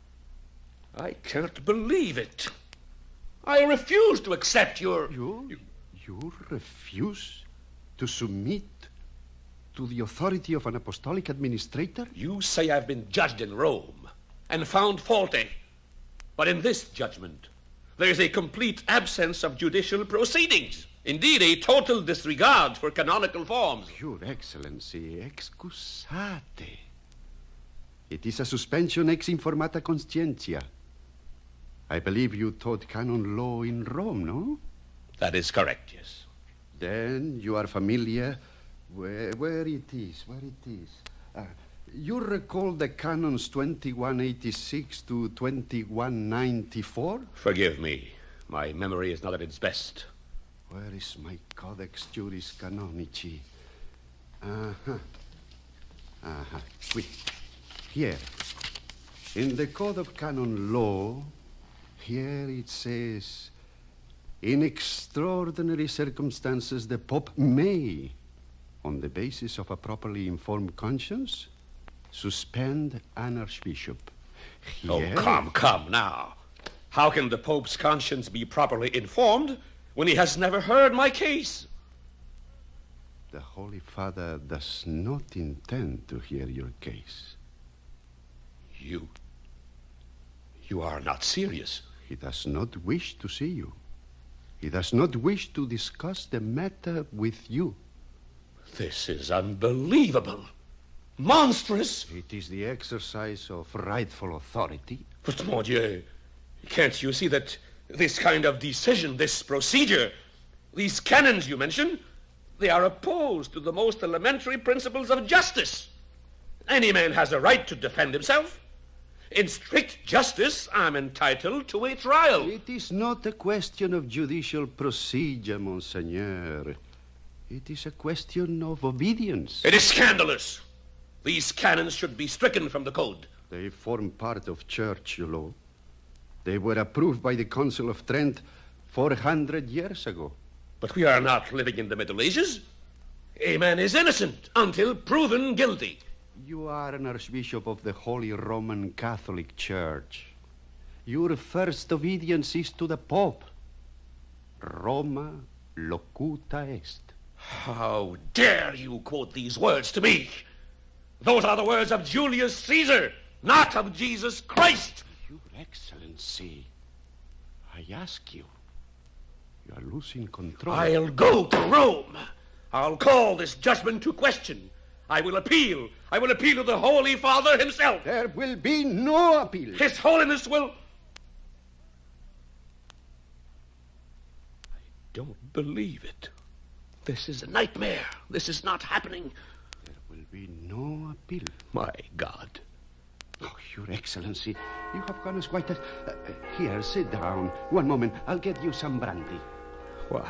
I can't believe it. I refuse to accept your... You? You, you refuse to submit to the authority of an apostolic administrator? You say I've been judged in Rome and found faulty. But in this judgment, there is a complete absence of judicial proceedings. Indeed, a total disregard for canonical forms. Your Excellency, excusate. It is a suspension ex informata conscientia. I believe you taught canon law in Rome, no? That is correct, yes. Then you are familiar where, where it is, where it is. Uh, You recall the canons twenty-one eighty-six to twenty-one ninety-four? Forgive me. My memory is not at its best. Where is my Codex Juris Canonici? Uh-huh. Uh-huh. Qui. Here. In the Code of Canon Law, here it says, in extraordinary circumstances, the Pope may, on the basis of a properly informed conscience, suspend an archbishop. Here... Oh, come, come now. How can the Pope's conscience be properly informed when he has never heard my case? The Holy Father does not intend to hear your case. You... You are not serious. He does not wish to see you. He does not wish to discuss the matter with you. This is unbelievable. Monstrous. It is the exercise of rightful authority. But, mon Dieu, can't you see that this kind of decision, this procedure, these canons you mention, they are opposed to the most elementary principles of justice? Any man has a right to defend himself. In strict justice, I'm entitled to a trial. It is not a question of judicial procedure, Monseigneur. It is a question of obedience. It is scandalous. These canons should be stricken from the code. They form part of church law. They were approved by the Council of Trent four hundred years ago. But we are not living in the Middle Ages. A man is innocent until proven guilty. You are an archbishop of the Holy Roman Catholic Church. Your first obedience is to the Pope. Roma locuta est. How dare you quote these words to me? Those are the words of Julius Caesar, not of Jesus Christ. Your Excellency, I ask you. You are losing control. I'll go to Rome. I'll call this judgment to question. I will appeal. I will appeal to the Holy Father himself. There will be no appeal. His Holiness will... I don't believe it. This is a nightmare. This is not happening. There will be no appeal. My God. Oh, Your Excellency, you have gone as quite a... Uh, here, sit down. One moment. I'll get you some brandy. Why?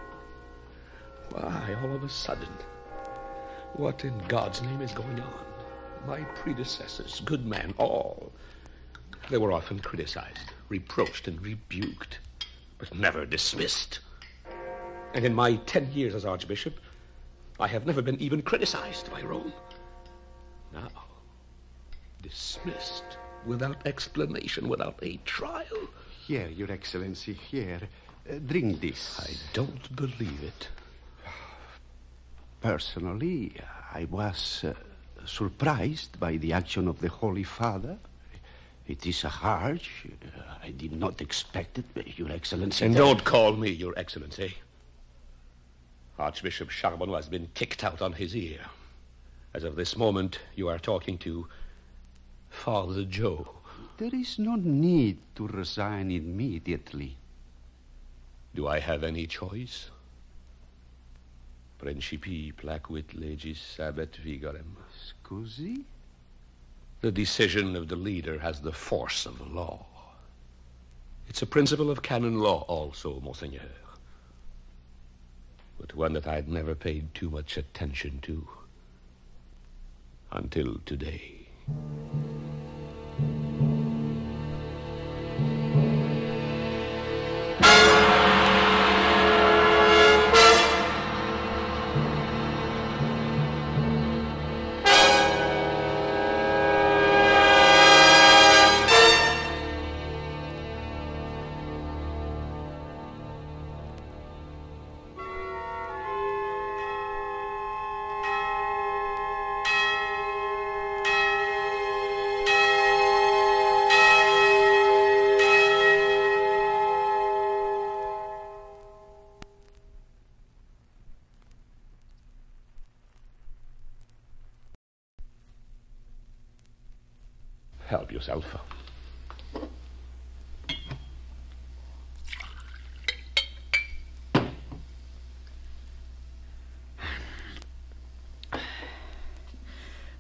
Why, all of a sudden? What in God's name is going on? My predecessors, good men, all. They were often criticized, reproached, and rebuked, but never dismissed. And in my ten years as Archbishop, I have never been even criticized by Rome. Now, dismissed, without explanation, without a trial. Here, Your Excellency, here. Uh, drink this. I don't believe it. Personally, I was uh, surprised by the action of the Holy Father. It is a harsh. Uh, I did not expect it, Your Excellency. And don't call me Your Excellency. Archbishop Charbonneau has been kicked out on his ear. As of this moment, you are talking to Father Joe. There is no need to resign immediately. Do I have any choice? Principi placuit legis habet vigorem. Scusi? The decision of the leader has the force of the law. It's a principle of canon law also, Monseigneur. But one that I'd never paid too much attention to. Until today. Help yourself.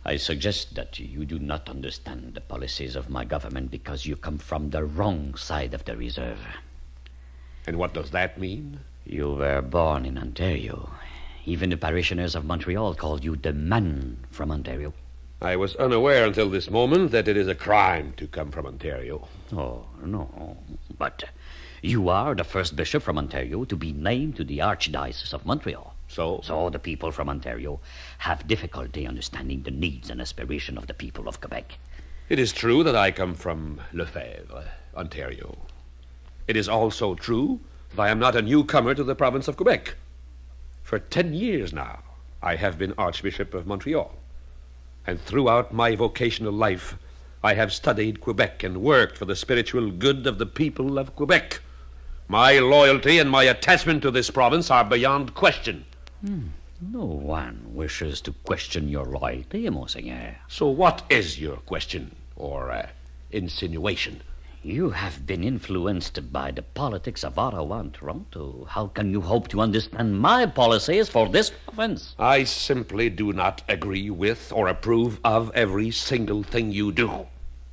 I suggest that you do not understand the policies of my government because you come from the wrong side of the reserve. And what does that mean? You were born in Ontario. Even the parishioners of Montreal called you the man from Ontario. I was unaware until this moment that it is a crime to come from Ontario. Oh, no. But you are the first bishop from Ontario to be named to the Archdiocese of Montreal. So? So the people from Ontario have difficulty understanding the needs and aspirations of the people of Quebec. It is true that I come from Lefebvre, Ontario. It is also true that I am not a newcomer to the province of Quebec. For ten years now, I have been Archbishop of Montreal. And throughout my vocational life, I have studied Quebec and worked for the spiritual good of the people of Quebec. My loyalty and my attachment to this province are beyond question. Hmm. No one wishes to question your loyalty, Monseigneur. So what is your question, or uh, insinuation? You have been influenced by the politics of Ottawa and Toronto. How can you hope to understand my policies for this province? I simply do not agree with or approve of every single thing you do.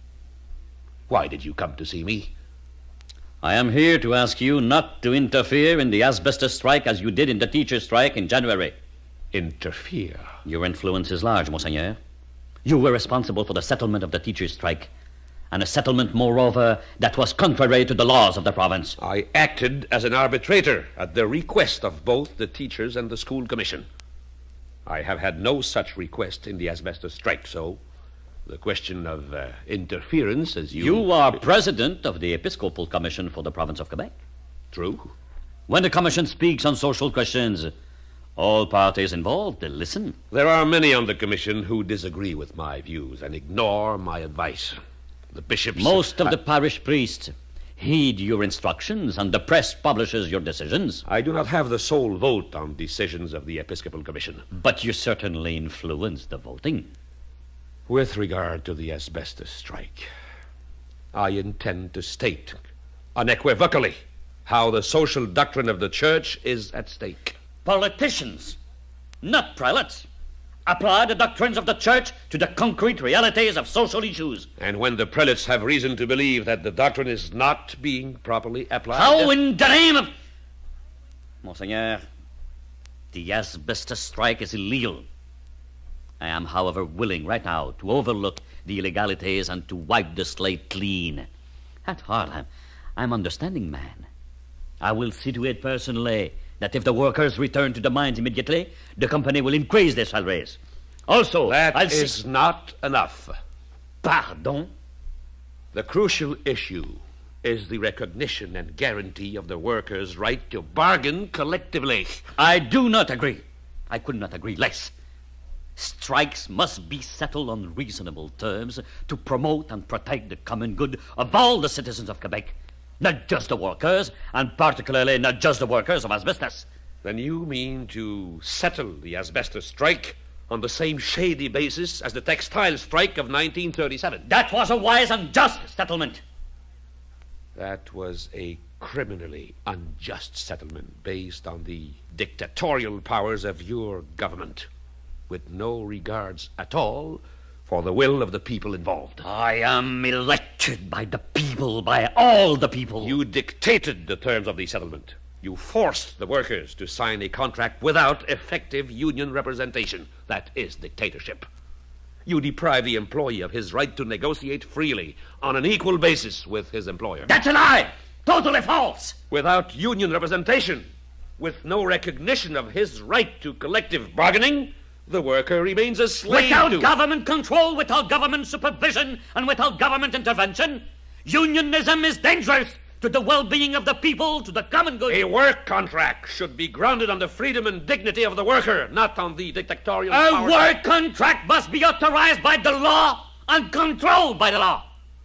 Why did you come to see me? I am here to ask you not to interfere in the asbestos strike as you did in the teacher's strike in January. Interfere? Your influence is large, Monseigneur. You were responsible for the settlement of the teacher's strike, and a settlement, moreover, that was contrary to the laws of the province. I acted as an arbitrator at the request of both the teachers and the school commission. I have had no such request in the asbestos strike, so the question of uh, interference, as you... You are president of the Episcopal Commission for the province of Quebec. True. When the commission speaks on social questions, all parties involved listen. There are many on the commission who disagree with my views and ignore my advice. The bishops... Most of the parish priests heed your instructions, and the press publishes your decisions. I do not have the sole vote on decisions of the Episcopal Commission. But you certainly influence the voting. With regard to the asbestos strike, I intend to state unequivocally how the social doctrine of the Church is at stake. Politicians, not prelates, apply the doctrines of the Church to the concrete realities of social issues. And when the prelates have reason to believe that the doctrine is not being properly applied... How in the name of... Monseigneur, the asbestos strike is illegal. I am, however, willing right now to overlook the illegalities and to wipe the slate clean. At heart, I'm, I'm understanding man. I will see to it personally that if the workers return to the mines immediately, the company will increase their salaries. Also, that I'll is see... not enough. Pardon? The crucial issue is the recognition and guarantee of the workers' right to bargain collectively. I do not agree. I could not agree less. Strikes must be settled on reasonable terms to promote and protect the common good of all the citizens of Quebec, not just the workers, and particularly not just the workers of asbestos. Then you mean to settle the asbestos strike on the same shady basis as the textile strike of nineteen thirty-seven? That was a wise and just settlement. That was a criminally unjust settlement based on the dictatorial powers of your government, with no regards at all for the will of the people involved. I am elected by the people, by all the people. You dictated the terms of the settlement. You forced the workers to sign a contract without effective union representation. That is dictatorship. You deprive the employee of his right to negotiate freely on an equal basis with his employer. That's a lie! Totally false! Without union representation, with no recognition of his right to collective bargaining, the worker remains a slave Without to... government control, without government supervision, and without government intervention, unionism is dangerous to the well-being of the people, to the common good. A work contract should be grounded on the freedom and dignity of the worker, not on the dictatorial A powers. work contract must be authorized by the law and controlled by the law.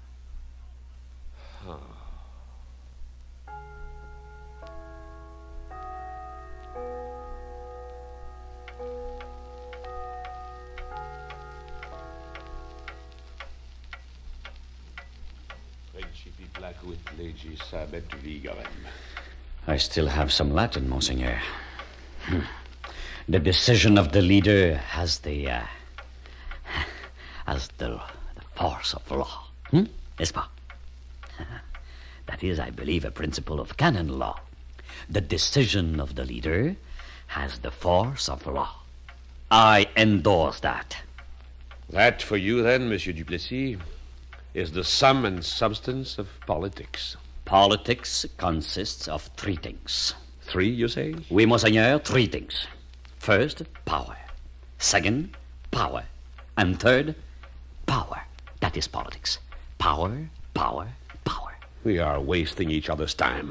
I still have some Latin, Monseigneur. Hmm. The decision of the leader has the uh, as the, the force of law. Hmm? N'est-ce pas? That is, I believe, a principle of canon law. The decision of the leader has the force of law. I endorse that. That for you, then, Monsieur Duplessis, is the sum and substance of politics. Politics consists of three things. Three, you say? Oui, Monseigneur, three things. First, power. Second, power. And third, power. That is politics. Power, power, power. We are wasting each other's time.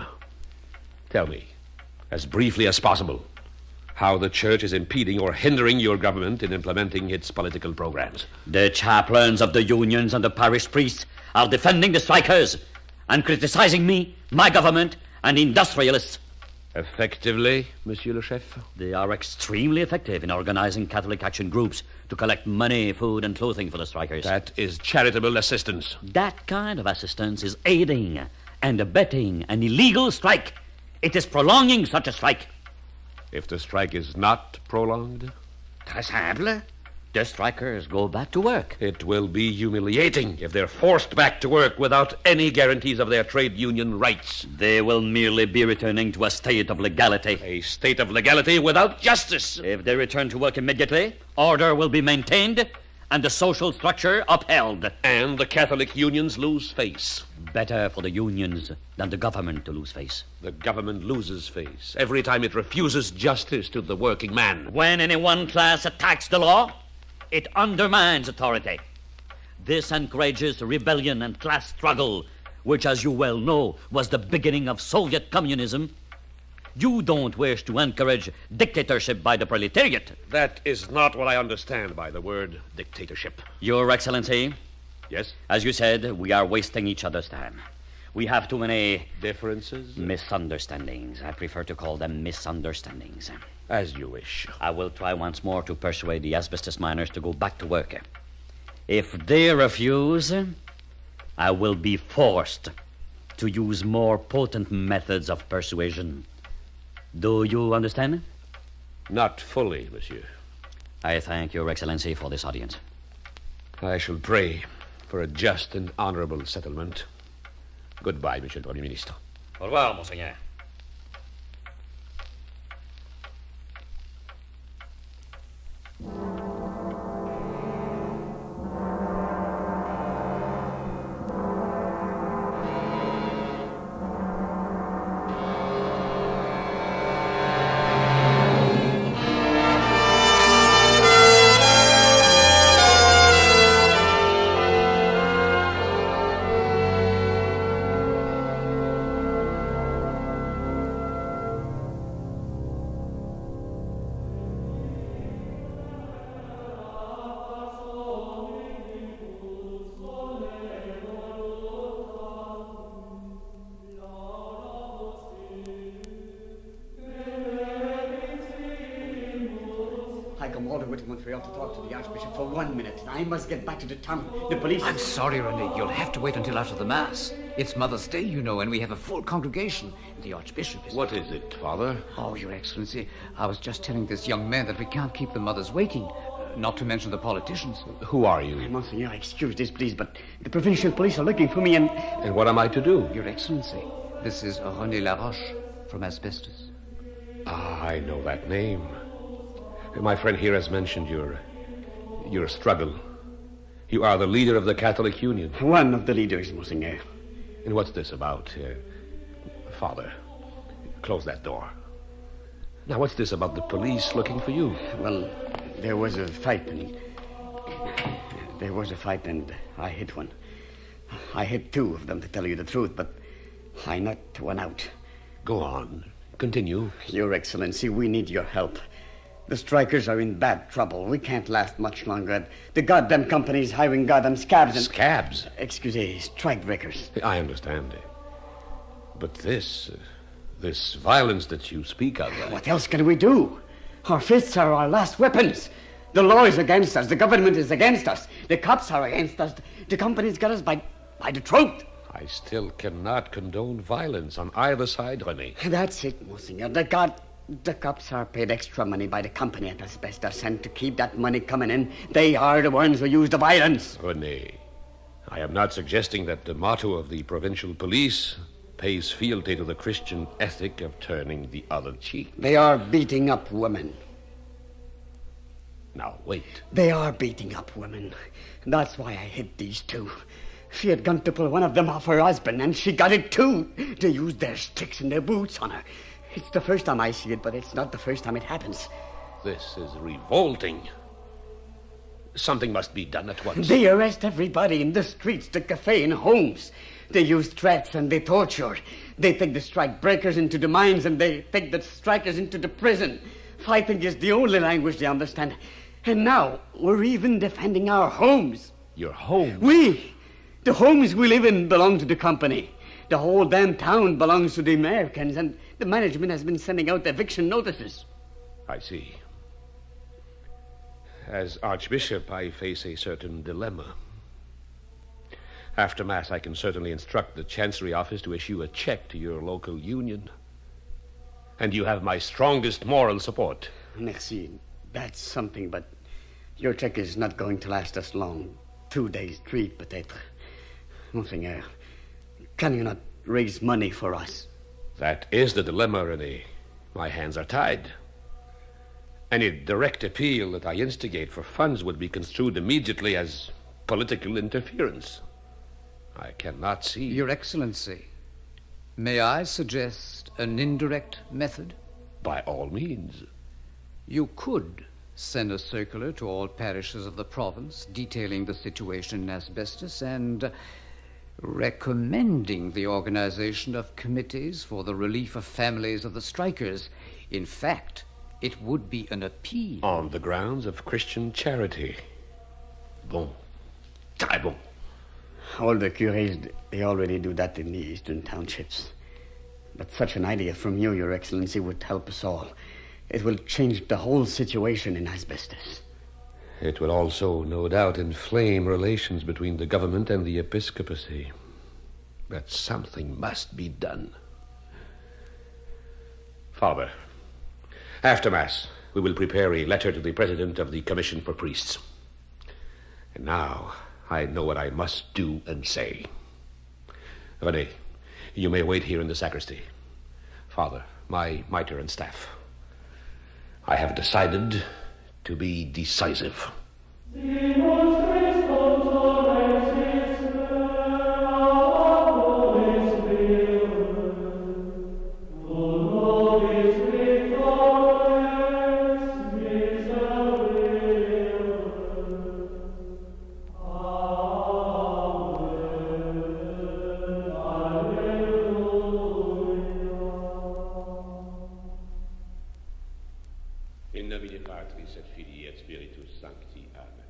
Tell me, as briefly as possible, how the church is impeding or hindering your government in implementing its political programs. The chaplains of the unions and the parish priests are defending the strikers and criticizing me, my government, and industrialists. Effectively, Monsieur le Chef? They are extremely effective in organizing Catholic action groups to collect money, food, and clothing for the strikers. That is charitable assistance. That kind of assistance is aiding and abetting an illegal strike. It is prolonging such a strike. If the strike is not prolonged? Très simple. The strikers go back to work. It will be humiliating if they're forced back to work without any guarantees of their trade union rights. They will merely be returning to a state of legality. A state of legality without justice. If they return to work immediately, order will be maintained and the social structure upheld. And the Catholic unions lose face. Better for the unions than the government to lose face. The government loses face every time it refuses justice to the working man. When any one class attacks the law, it undermines authority. This encourages rebellion and class struggle, which, as you well know, was the beginning of Soviet communism. You don't wish to encourage dictatorship by the proletariat. That is not what I understand by the word dictatorship. Your Excellency. Yes? As you said, we are wasting each other's time. We have too many... Differences? Misunderstandings. I prefer to call them misunderstandings. As you wish. I will try once more to persuade the asbestos miners to go back to work. If they refuse, I will be forced to use more potent methods of persuasion. Do you understand? Not fully, monsieur. I thank Your Excellency for this audience. I shall pray for a just and honorable settlement. Goodbye, Monsieur le Premier Ministre. Au revoir, Monseigneur. I come all the way to Montreal to talk to the Archbishop for one minute. I must get back to the town. The police... I'm sorry, René. You'll have to wait until after the Mass. It's Mother's Day, you know, and we have a full congregation. The Archbishop is... What is it, Father? Oh, Your Excellency, I was just telling this young man that we can't keep the mothers waiting. Uh, not to mention the politicians. Who are you? Monseigneur, excuse this, please, but the provincial police are looking for me and... And what am I to do? Your Excellency, this is René Laroche from Asbestos. Ah, I know that name. My friend here has mentioned your... your struggle. You are the leader of the Catholic Union. One of the leaders, Monseigneur. And what's this about? Uh, Father, close that door. Now, what's this about the police looking for you? Well, there was a fight and... There was a fight and I hit one. I hit two of them, to tell you the truth, but I knocked one out. Go on. Continue. Your Excellency, we need your help. The strikers are in bad trouble. We can't last much longer. The goddamn company's hiring goddamn scabs and... Scabs? Excuse me, strike breakers. I understand. But this... Uh, this violence that you speak of... Uh... What else can we do? Our fists are our last weapons. The law is against us. The government is against us. The cops are against us. The company's got us by, by the throat. I still cannot condone violence on either side, René. That's it, Monseigneur. The God... The cops are paid extra money by the company at Asbestos, and to keep that money coming in, they are the ones who use the violence. Rene, I am not suggesting that the motto of the provincial police pays fealty to the Christian ethic of turning the other cheek. They are beating up women. Now, wait. They are beating up women. That's why I hit these two. She had gone to pull one of them off her husband, and she got it too. They used their sticks and their boots on her. It's the first time I see it, but it's not the first time it happens. This is revolting. Something must be done at once. They arrest everybody in the streets, the cafe, and homes. They use threats and they torture. They take the strike breakers into the mines and they take the strikers into the prison. Fighting is the only language they understand. And now we're even defending our homes. Your home? We, the homes we live in, belong to the company. The whole damn town belongs to the Americans, and the management has been sending out eviction notices. I see. As Archbishop, I face a certain dilemma. After Mass, I can certainly instruct the Chancery Office to issue a check to your local union. And you have my strongest moral support. Merci. That's something, but your check is not going to last us long. Two days, three, peut-être. Monseigneur, can you not raise money for us? That is the dilemma, Rene. My hands are tied. Any direct appeal that I instigate for funds would be construed immediately as political interference. I cannot see... Your Excellency, may I suggest an indirect method? By all means. You could send a circular to all parishes of the province detailing the situation in Asbestos and recommending the organization of committees for the relief of families of the strikers. In fact, it would be an appeal. On the grounds of Christian charity. Bon. Très bon. All the cures, they already do that in the eastern townships. But such an idea from you, Your Excellency, would help us all. It will change the whole situation in Asbestos. It will also, no doubt, inflame relations between the government and the episcopacy. But something must be done. Father, after Mass, we will prepare a letter to the President of the Commission for Priests. And now, I know what I must do and say. Rene, you may wait here in the sacristy. Father, my mitre and staff. I have decided to be decisive. In nomine Patris et Filii et Spiritus Sancti. Amen.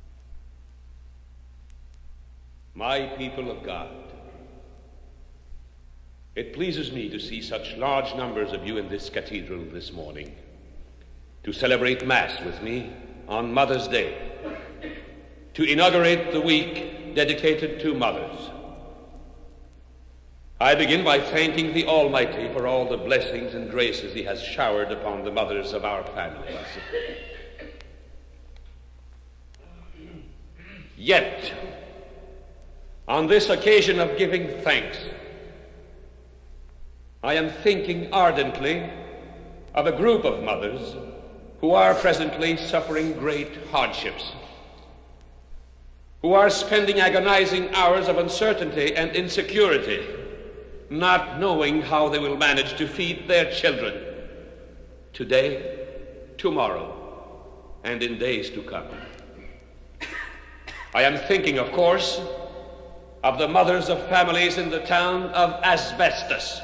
My people of God, it pleases me to see such large numbers of you in this cathedral this morning to celebrate Mass with me on Mother's Day, to inaugurate the week dedicated to mothers. I begin by thanking the Almighty for all the blessings and graces He has showered upon the mothers of our families. Yet, on this occasion of giving thanks, I am thinking ardently of a group of mothers who are presently suffering great hardships, who are spending agonizing hours of uncertainty and insecurity, not knowing how they will manage to feed their children today, tomorrow, and in days to come. I am thinking, of course, of the mothers of families in the town of Asbestos.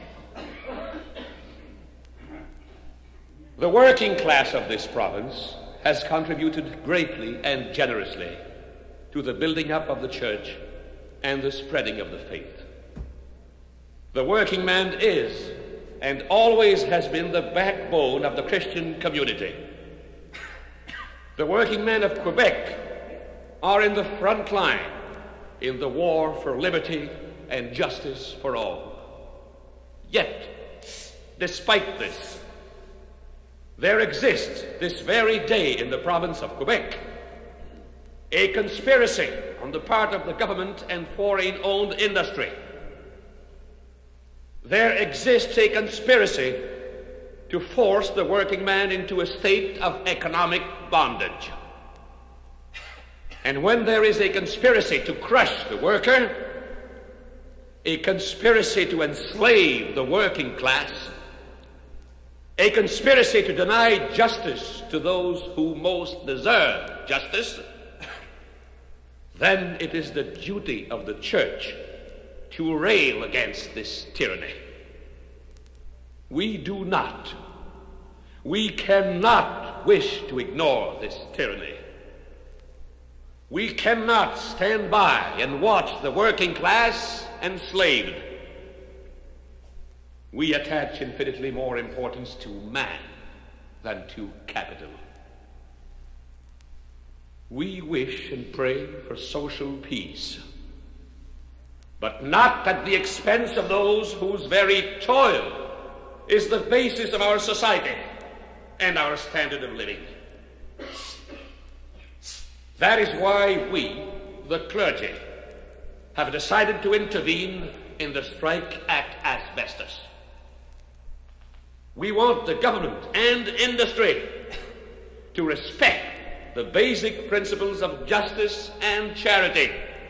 The working class of this province has contributed greatly and generously to the building up of the church and the spreading of the faith. The working man is and always has been the backbone of the Christian community. The working men of Quebec are in the front line in the war for liberty and justice for all. Yet, despite this, there exists this very day in the province of Quebec a conspiracy on the part of the government and foreign-owned industry. There exists a conspiracy to force the working man into a state of economic bondage. And when there is a conspiracy to crush the worker, a conspiracy to enslave the working class, a conspiracy to deny justice to those who most deserve justice, then it is the duty of the church to rail against this tyranny. We do not, we cannot wish to ignore this tyranny. We cannot stand by and watch the working class enslaved. We attach infinitely more importance to man than to capital. We wish and pray for social peace, but not at the expense of those whose very toil is the basis of our society and our standard of living. That is why we, the clergy, have decided to intervene in the strike at asbestos. We want the government and industry to respect the basic principles of justice and charity.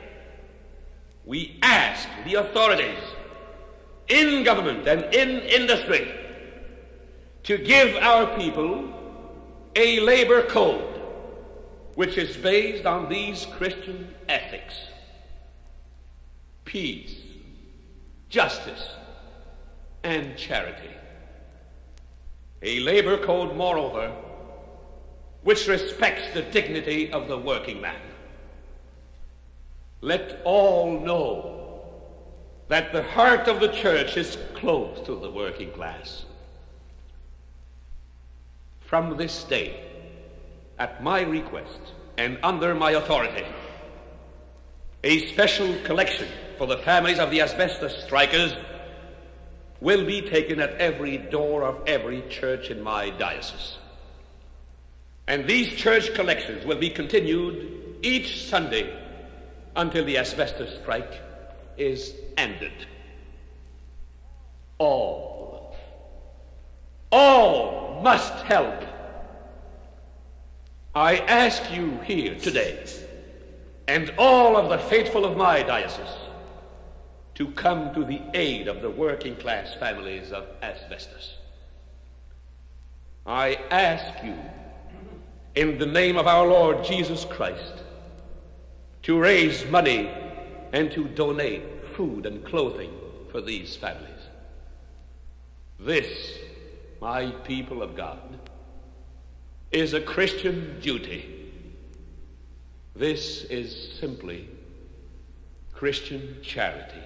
We ask the authorities in government and in industry to give our people a labor code which is based on these Christian ethics: peace, justice, and charity. A labor code, moreover, which respects the dignity of the working man. Let all know that the heart of the church is close to the working class. From this day, at my request and under my authority, a special collection for the families of the asbestos strikers will be taken at every door of every church in my diocese. And these church collections will be continued each Sunday until the asbestos strike is ended. All, all must help. I ask you here today, and all of the faithful of my diocese, to come to the aid of the working class families of asbestos. I ask you, in the name of our Lord Jesus Christ, to raise money and to donate food and clothing for these families. This, my people of God, is a Christian duty. This is simply Christian charity.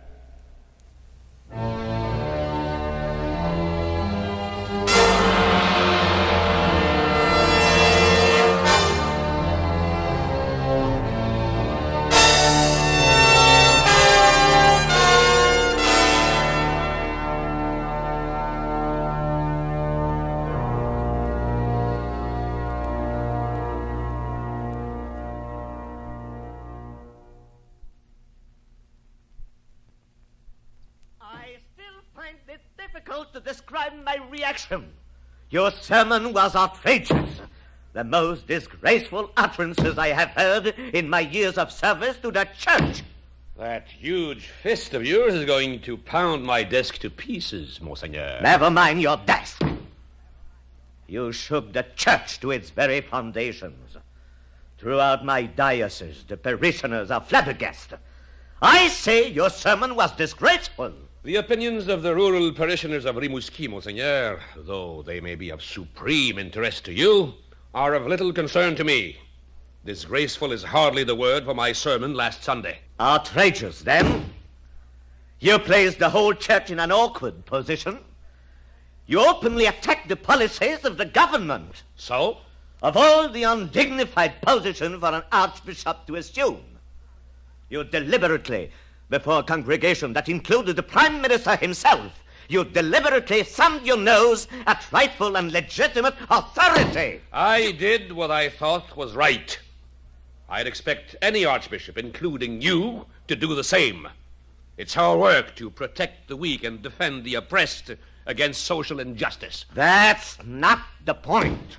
To describe my reaction. Your sermon was outrageous, the most disgraceful utterances I have heard in my years of service to the church. That huge fist of yours is going to pound my desk to pieces, Monseigneur. Never mind your desk. You shook the church to its very foundations. Throughout my diocese, the parishioners are flabbergasted. I say your sermon was disgraceful. The opinions of the rural parishioners of Rimouski, Monseigneur, though they may be of supreme interest to you, are of little concern to me. Disgraceful is hardly the word for my sermon last Sunday. Outrageous, then. You placed the whole church in an awkward position. You openly attacked the policies of the government. So? Of all the undignified position for an archbishop to assume, you deliberately, before a congregation that included the Prime Minister himself, You deliberately thumbed your nose at rightful and legitimate authority. I did what I thought was right. I'd expect any archbishop, including you, to do the same. It's our work to protect the weak and defend the oppressed against social injustice. That's not the point.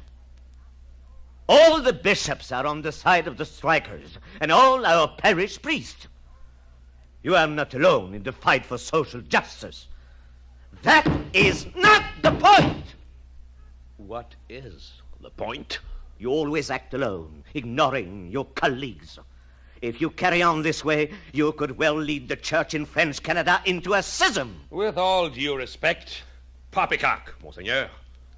All the bishops are on the side of the strikers, and all our parish priests. You are not alone in the fight for social justice. That is not the point. What is the point? You always act alone, ignoring your colleagues. If you carry on this way, you could well lead the church in French Canada into a schism. With all due respect, poppycock, Monseigneur.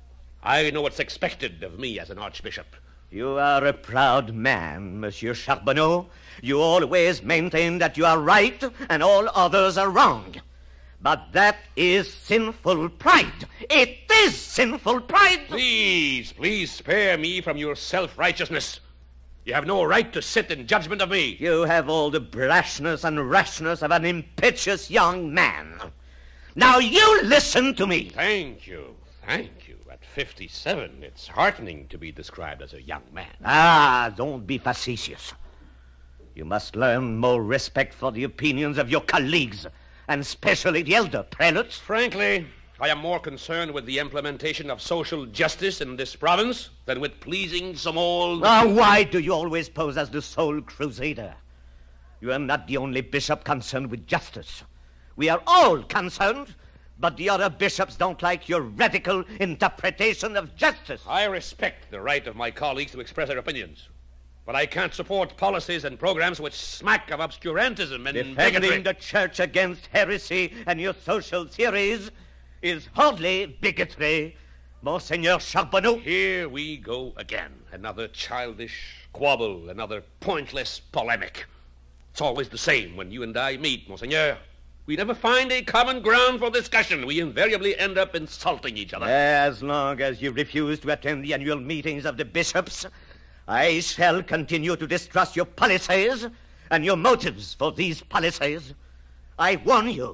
I know what's expected of me as an archbishop. You are a proud man, Monsieur Charbonneau. You always maintain that you are right and all others are wrong. But that is sinful pride. It is sinful pride. Please, please spare me from your self-righteousness. You have no right to sit in judgment of me. You have all the brashness and rashness of an impetuous young man. Now you listen to me. Thank you, thank you. At fifty-seven, it's heartening to be described as a young man. Ah, don't be facetious. You must learn more respect for the opinions of your colleagues, and especially the elder prelates. Frankly, I am more concerned with the implementation of social justice in this province than with pleasing some old... Ah, why do you always pose as the sole crusader? You are not the only bishop concerned with justice. We are all concerned, but the other bishops don't like your radical interpretation of justice. I respect the right of my colleagues to express their opinions, but I can't support policies and programs which smack of obscurantism and Defending bigotry. the church against heresy and your social theories is hardly bigotry, Monseigneur Charbonneau. Here we go again. Another childish squabble, another pointless polemic. It's always the same when you and I meet, Monseigneur. We never find a common ground for discussion. We invariably end up insulting each other. As long as you refuse to attend the annual meetings of the bishops, I shall continue to distrust your policies and your motives for these policies. I warn you,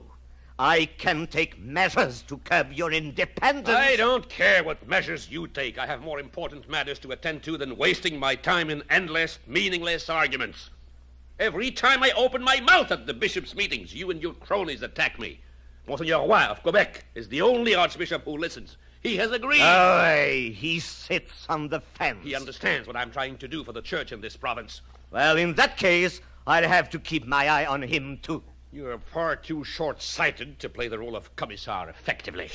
I can take measures to curb your independence. I don't care what measures you take. I have more important matters to attend to than wasting my time in endless, meaningless arguments. Every time I open my mouth at the bishops' meetings, you and your cronies attack me. Monseigneur Roy of Quebec is the only archbishop who listens. He has agreed. Aye, he sits on the fence. He understands what I'm trying to do for the church in this province. Well, in that case, I'll have to keep my eye on him, too. You're far too short-sighted to play the role of commissar effectively.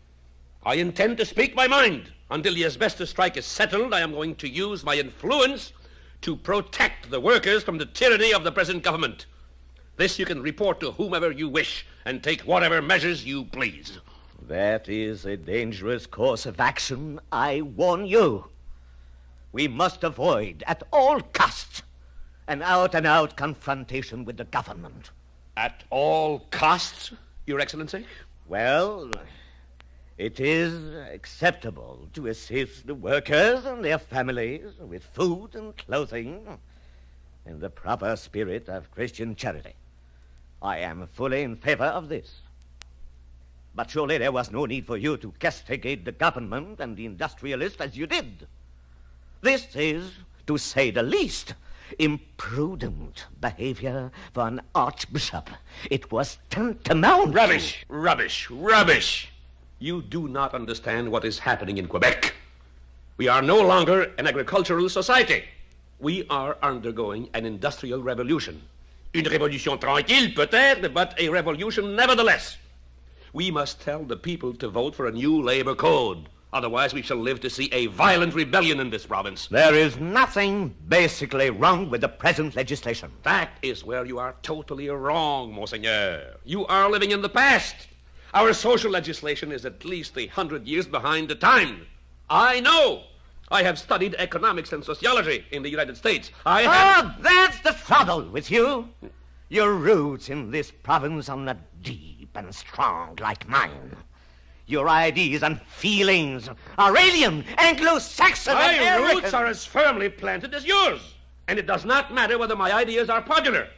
I intend to speak my mind. Until the asbestos strike is settled, I am going to use my influence to protect the workers from the tyranny of the present government. This you can report to whomever you wish and take whatever measures you please. That is a dangerous course of action, I warn you. We must avoid at all costs an out-and-out confrontation with the government. At all costs, Your Excellency? Well, it is acceptable to assist the workers and their families with food and clothing in the proper spirit of Christian charity. I am fully in favor of this. But surely there was no need for you to castigate the government and the industrialists as you did. This is, to say the least, imprudent behavior for an archbishop. It was tantamount. Rubbish, rubbish, rubbish. You do not understand what is happening in Quebec. We are no longer an agricultural society. We are undergoing an industrial revolution. Une révolution tranquille, peut-être, but a revolution nevertheless. We must tell the people to vote for a new labor code. Otherwise, we shall live to see a violent rebellion in this province. There is nothing basically wrong with the present legislation. That is where you are totally wrong, Monseigneur. You are living in the past. Our social legislation is at least a hundred years behind the time. I know. I have studied economics and sociology in the United States. I have... Oh, that's the trouble with you. Your roots in this province are not deep and strong like mine. Your ideas and feelings are alien, Anglo-Saxon, My and American. roots are as firmly planted as yours. And it does not matter whether my ideas are popular.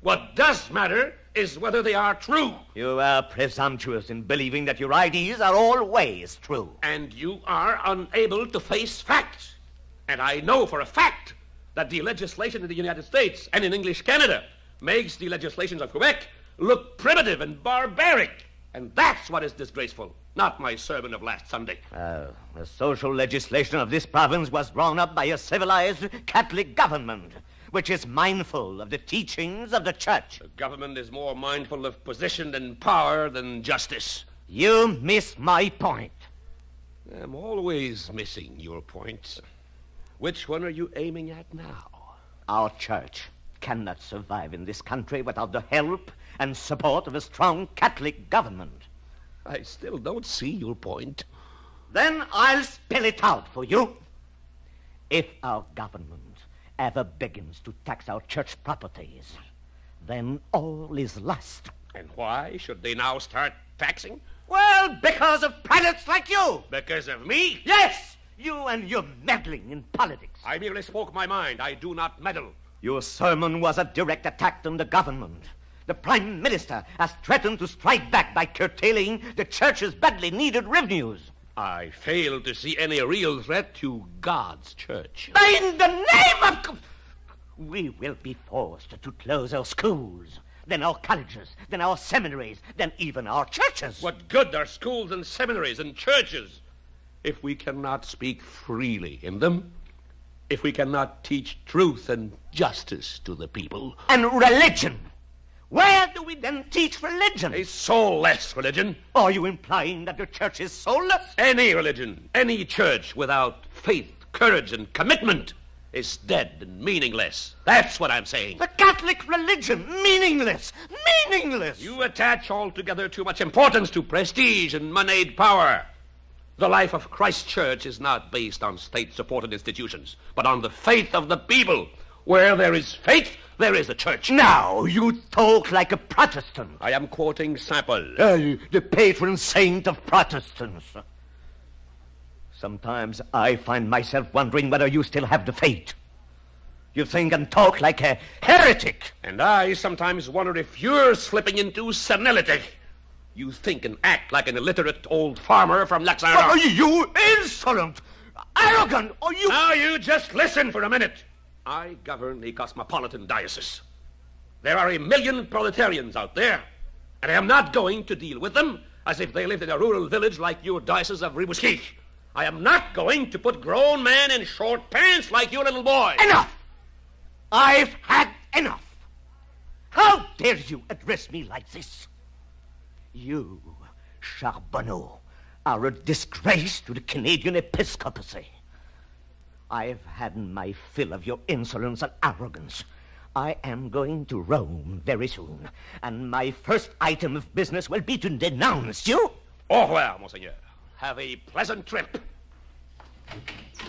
What does matter is whether they are true. You are presumptuous in believing that your ideas are always true. And you are unable to face facts. And I know for a fact that the legislation in the United States and in English Canada makes the legislations of Quebec look primitive and barbaric. And that's what is disgraceful, not my sermon of last Sunday. Uh, the social legislation of this province was drawn up by a civilized Catholic government, which is mindful of the teachings of the church. The government is more mindful of position and power than justice. You miss my point. I'm always missing your points. Which one are you aiming at now? Our church cannot survive in this country without the help and support of a strong Catholic government. I still don't see your point. Then I'll spell it out for you. If our government ever begins to tax our church properties, then all is lost. And why should they now start taxing? Well, because of prelates like you. Because of me? Yes, you and your meddling in politics. I merely spoke my mind. I do not meddle. Your sermon was a direct attack on the government. The Prime Minister has threatened to strike back by curtailing the church's badly needed revenues. I fail to see any real threat to God's church. In the name of... We will be forced to close our schools, then our colleges, then our seminaries, then even our churches. What good are schools and seminaries and churches if we cannot speak freely in them? If we cannot teach truth and justice to the people? And religion? Where do we then teach religion? A soulless religion. Are you implying that the church is soulless? Any religion, any church without faith, courage, and commitment is dead and meaningless. That's what I'm saying. The Catholic religion, meaningless, meaningless. You attach altogether too much importance to prestige and moneyed power. The life of Christ's church is not based on state-supported institutions, but on the faith of the people. Where there is faith, there is a church. Now, you talk like a Protestant. I am quoting Saint Paul. Uh, the patron saint of Protestants. Sometimes I find myself wondering whether you still have the faith. You think and talk like a heretic. And I sometimes wonder if you're slipping into senility. You think and act like an illiterate old farmer from Laxara. Oh, you insolent, arrogant, or you... Now you just listen for a minute. I govern a cosmopolitan diocese. There are a million proletarians out there, and I am not going to deal with them as if they lived in a rural village like your diocese of Rimouski. I am not going to put grown men in short pants like you little boy. Enough! I've had enough. How dare you address me like this? You, Charbonneau, are a disgrace to the Canadian episcopacy. I've had my fill of your insolence and arrogance. I am going to Rome very soon, and my first item of business will be to denounce you. Au revoir, Monseigneur. Have a pleasant trip.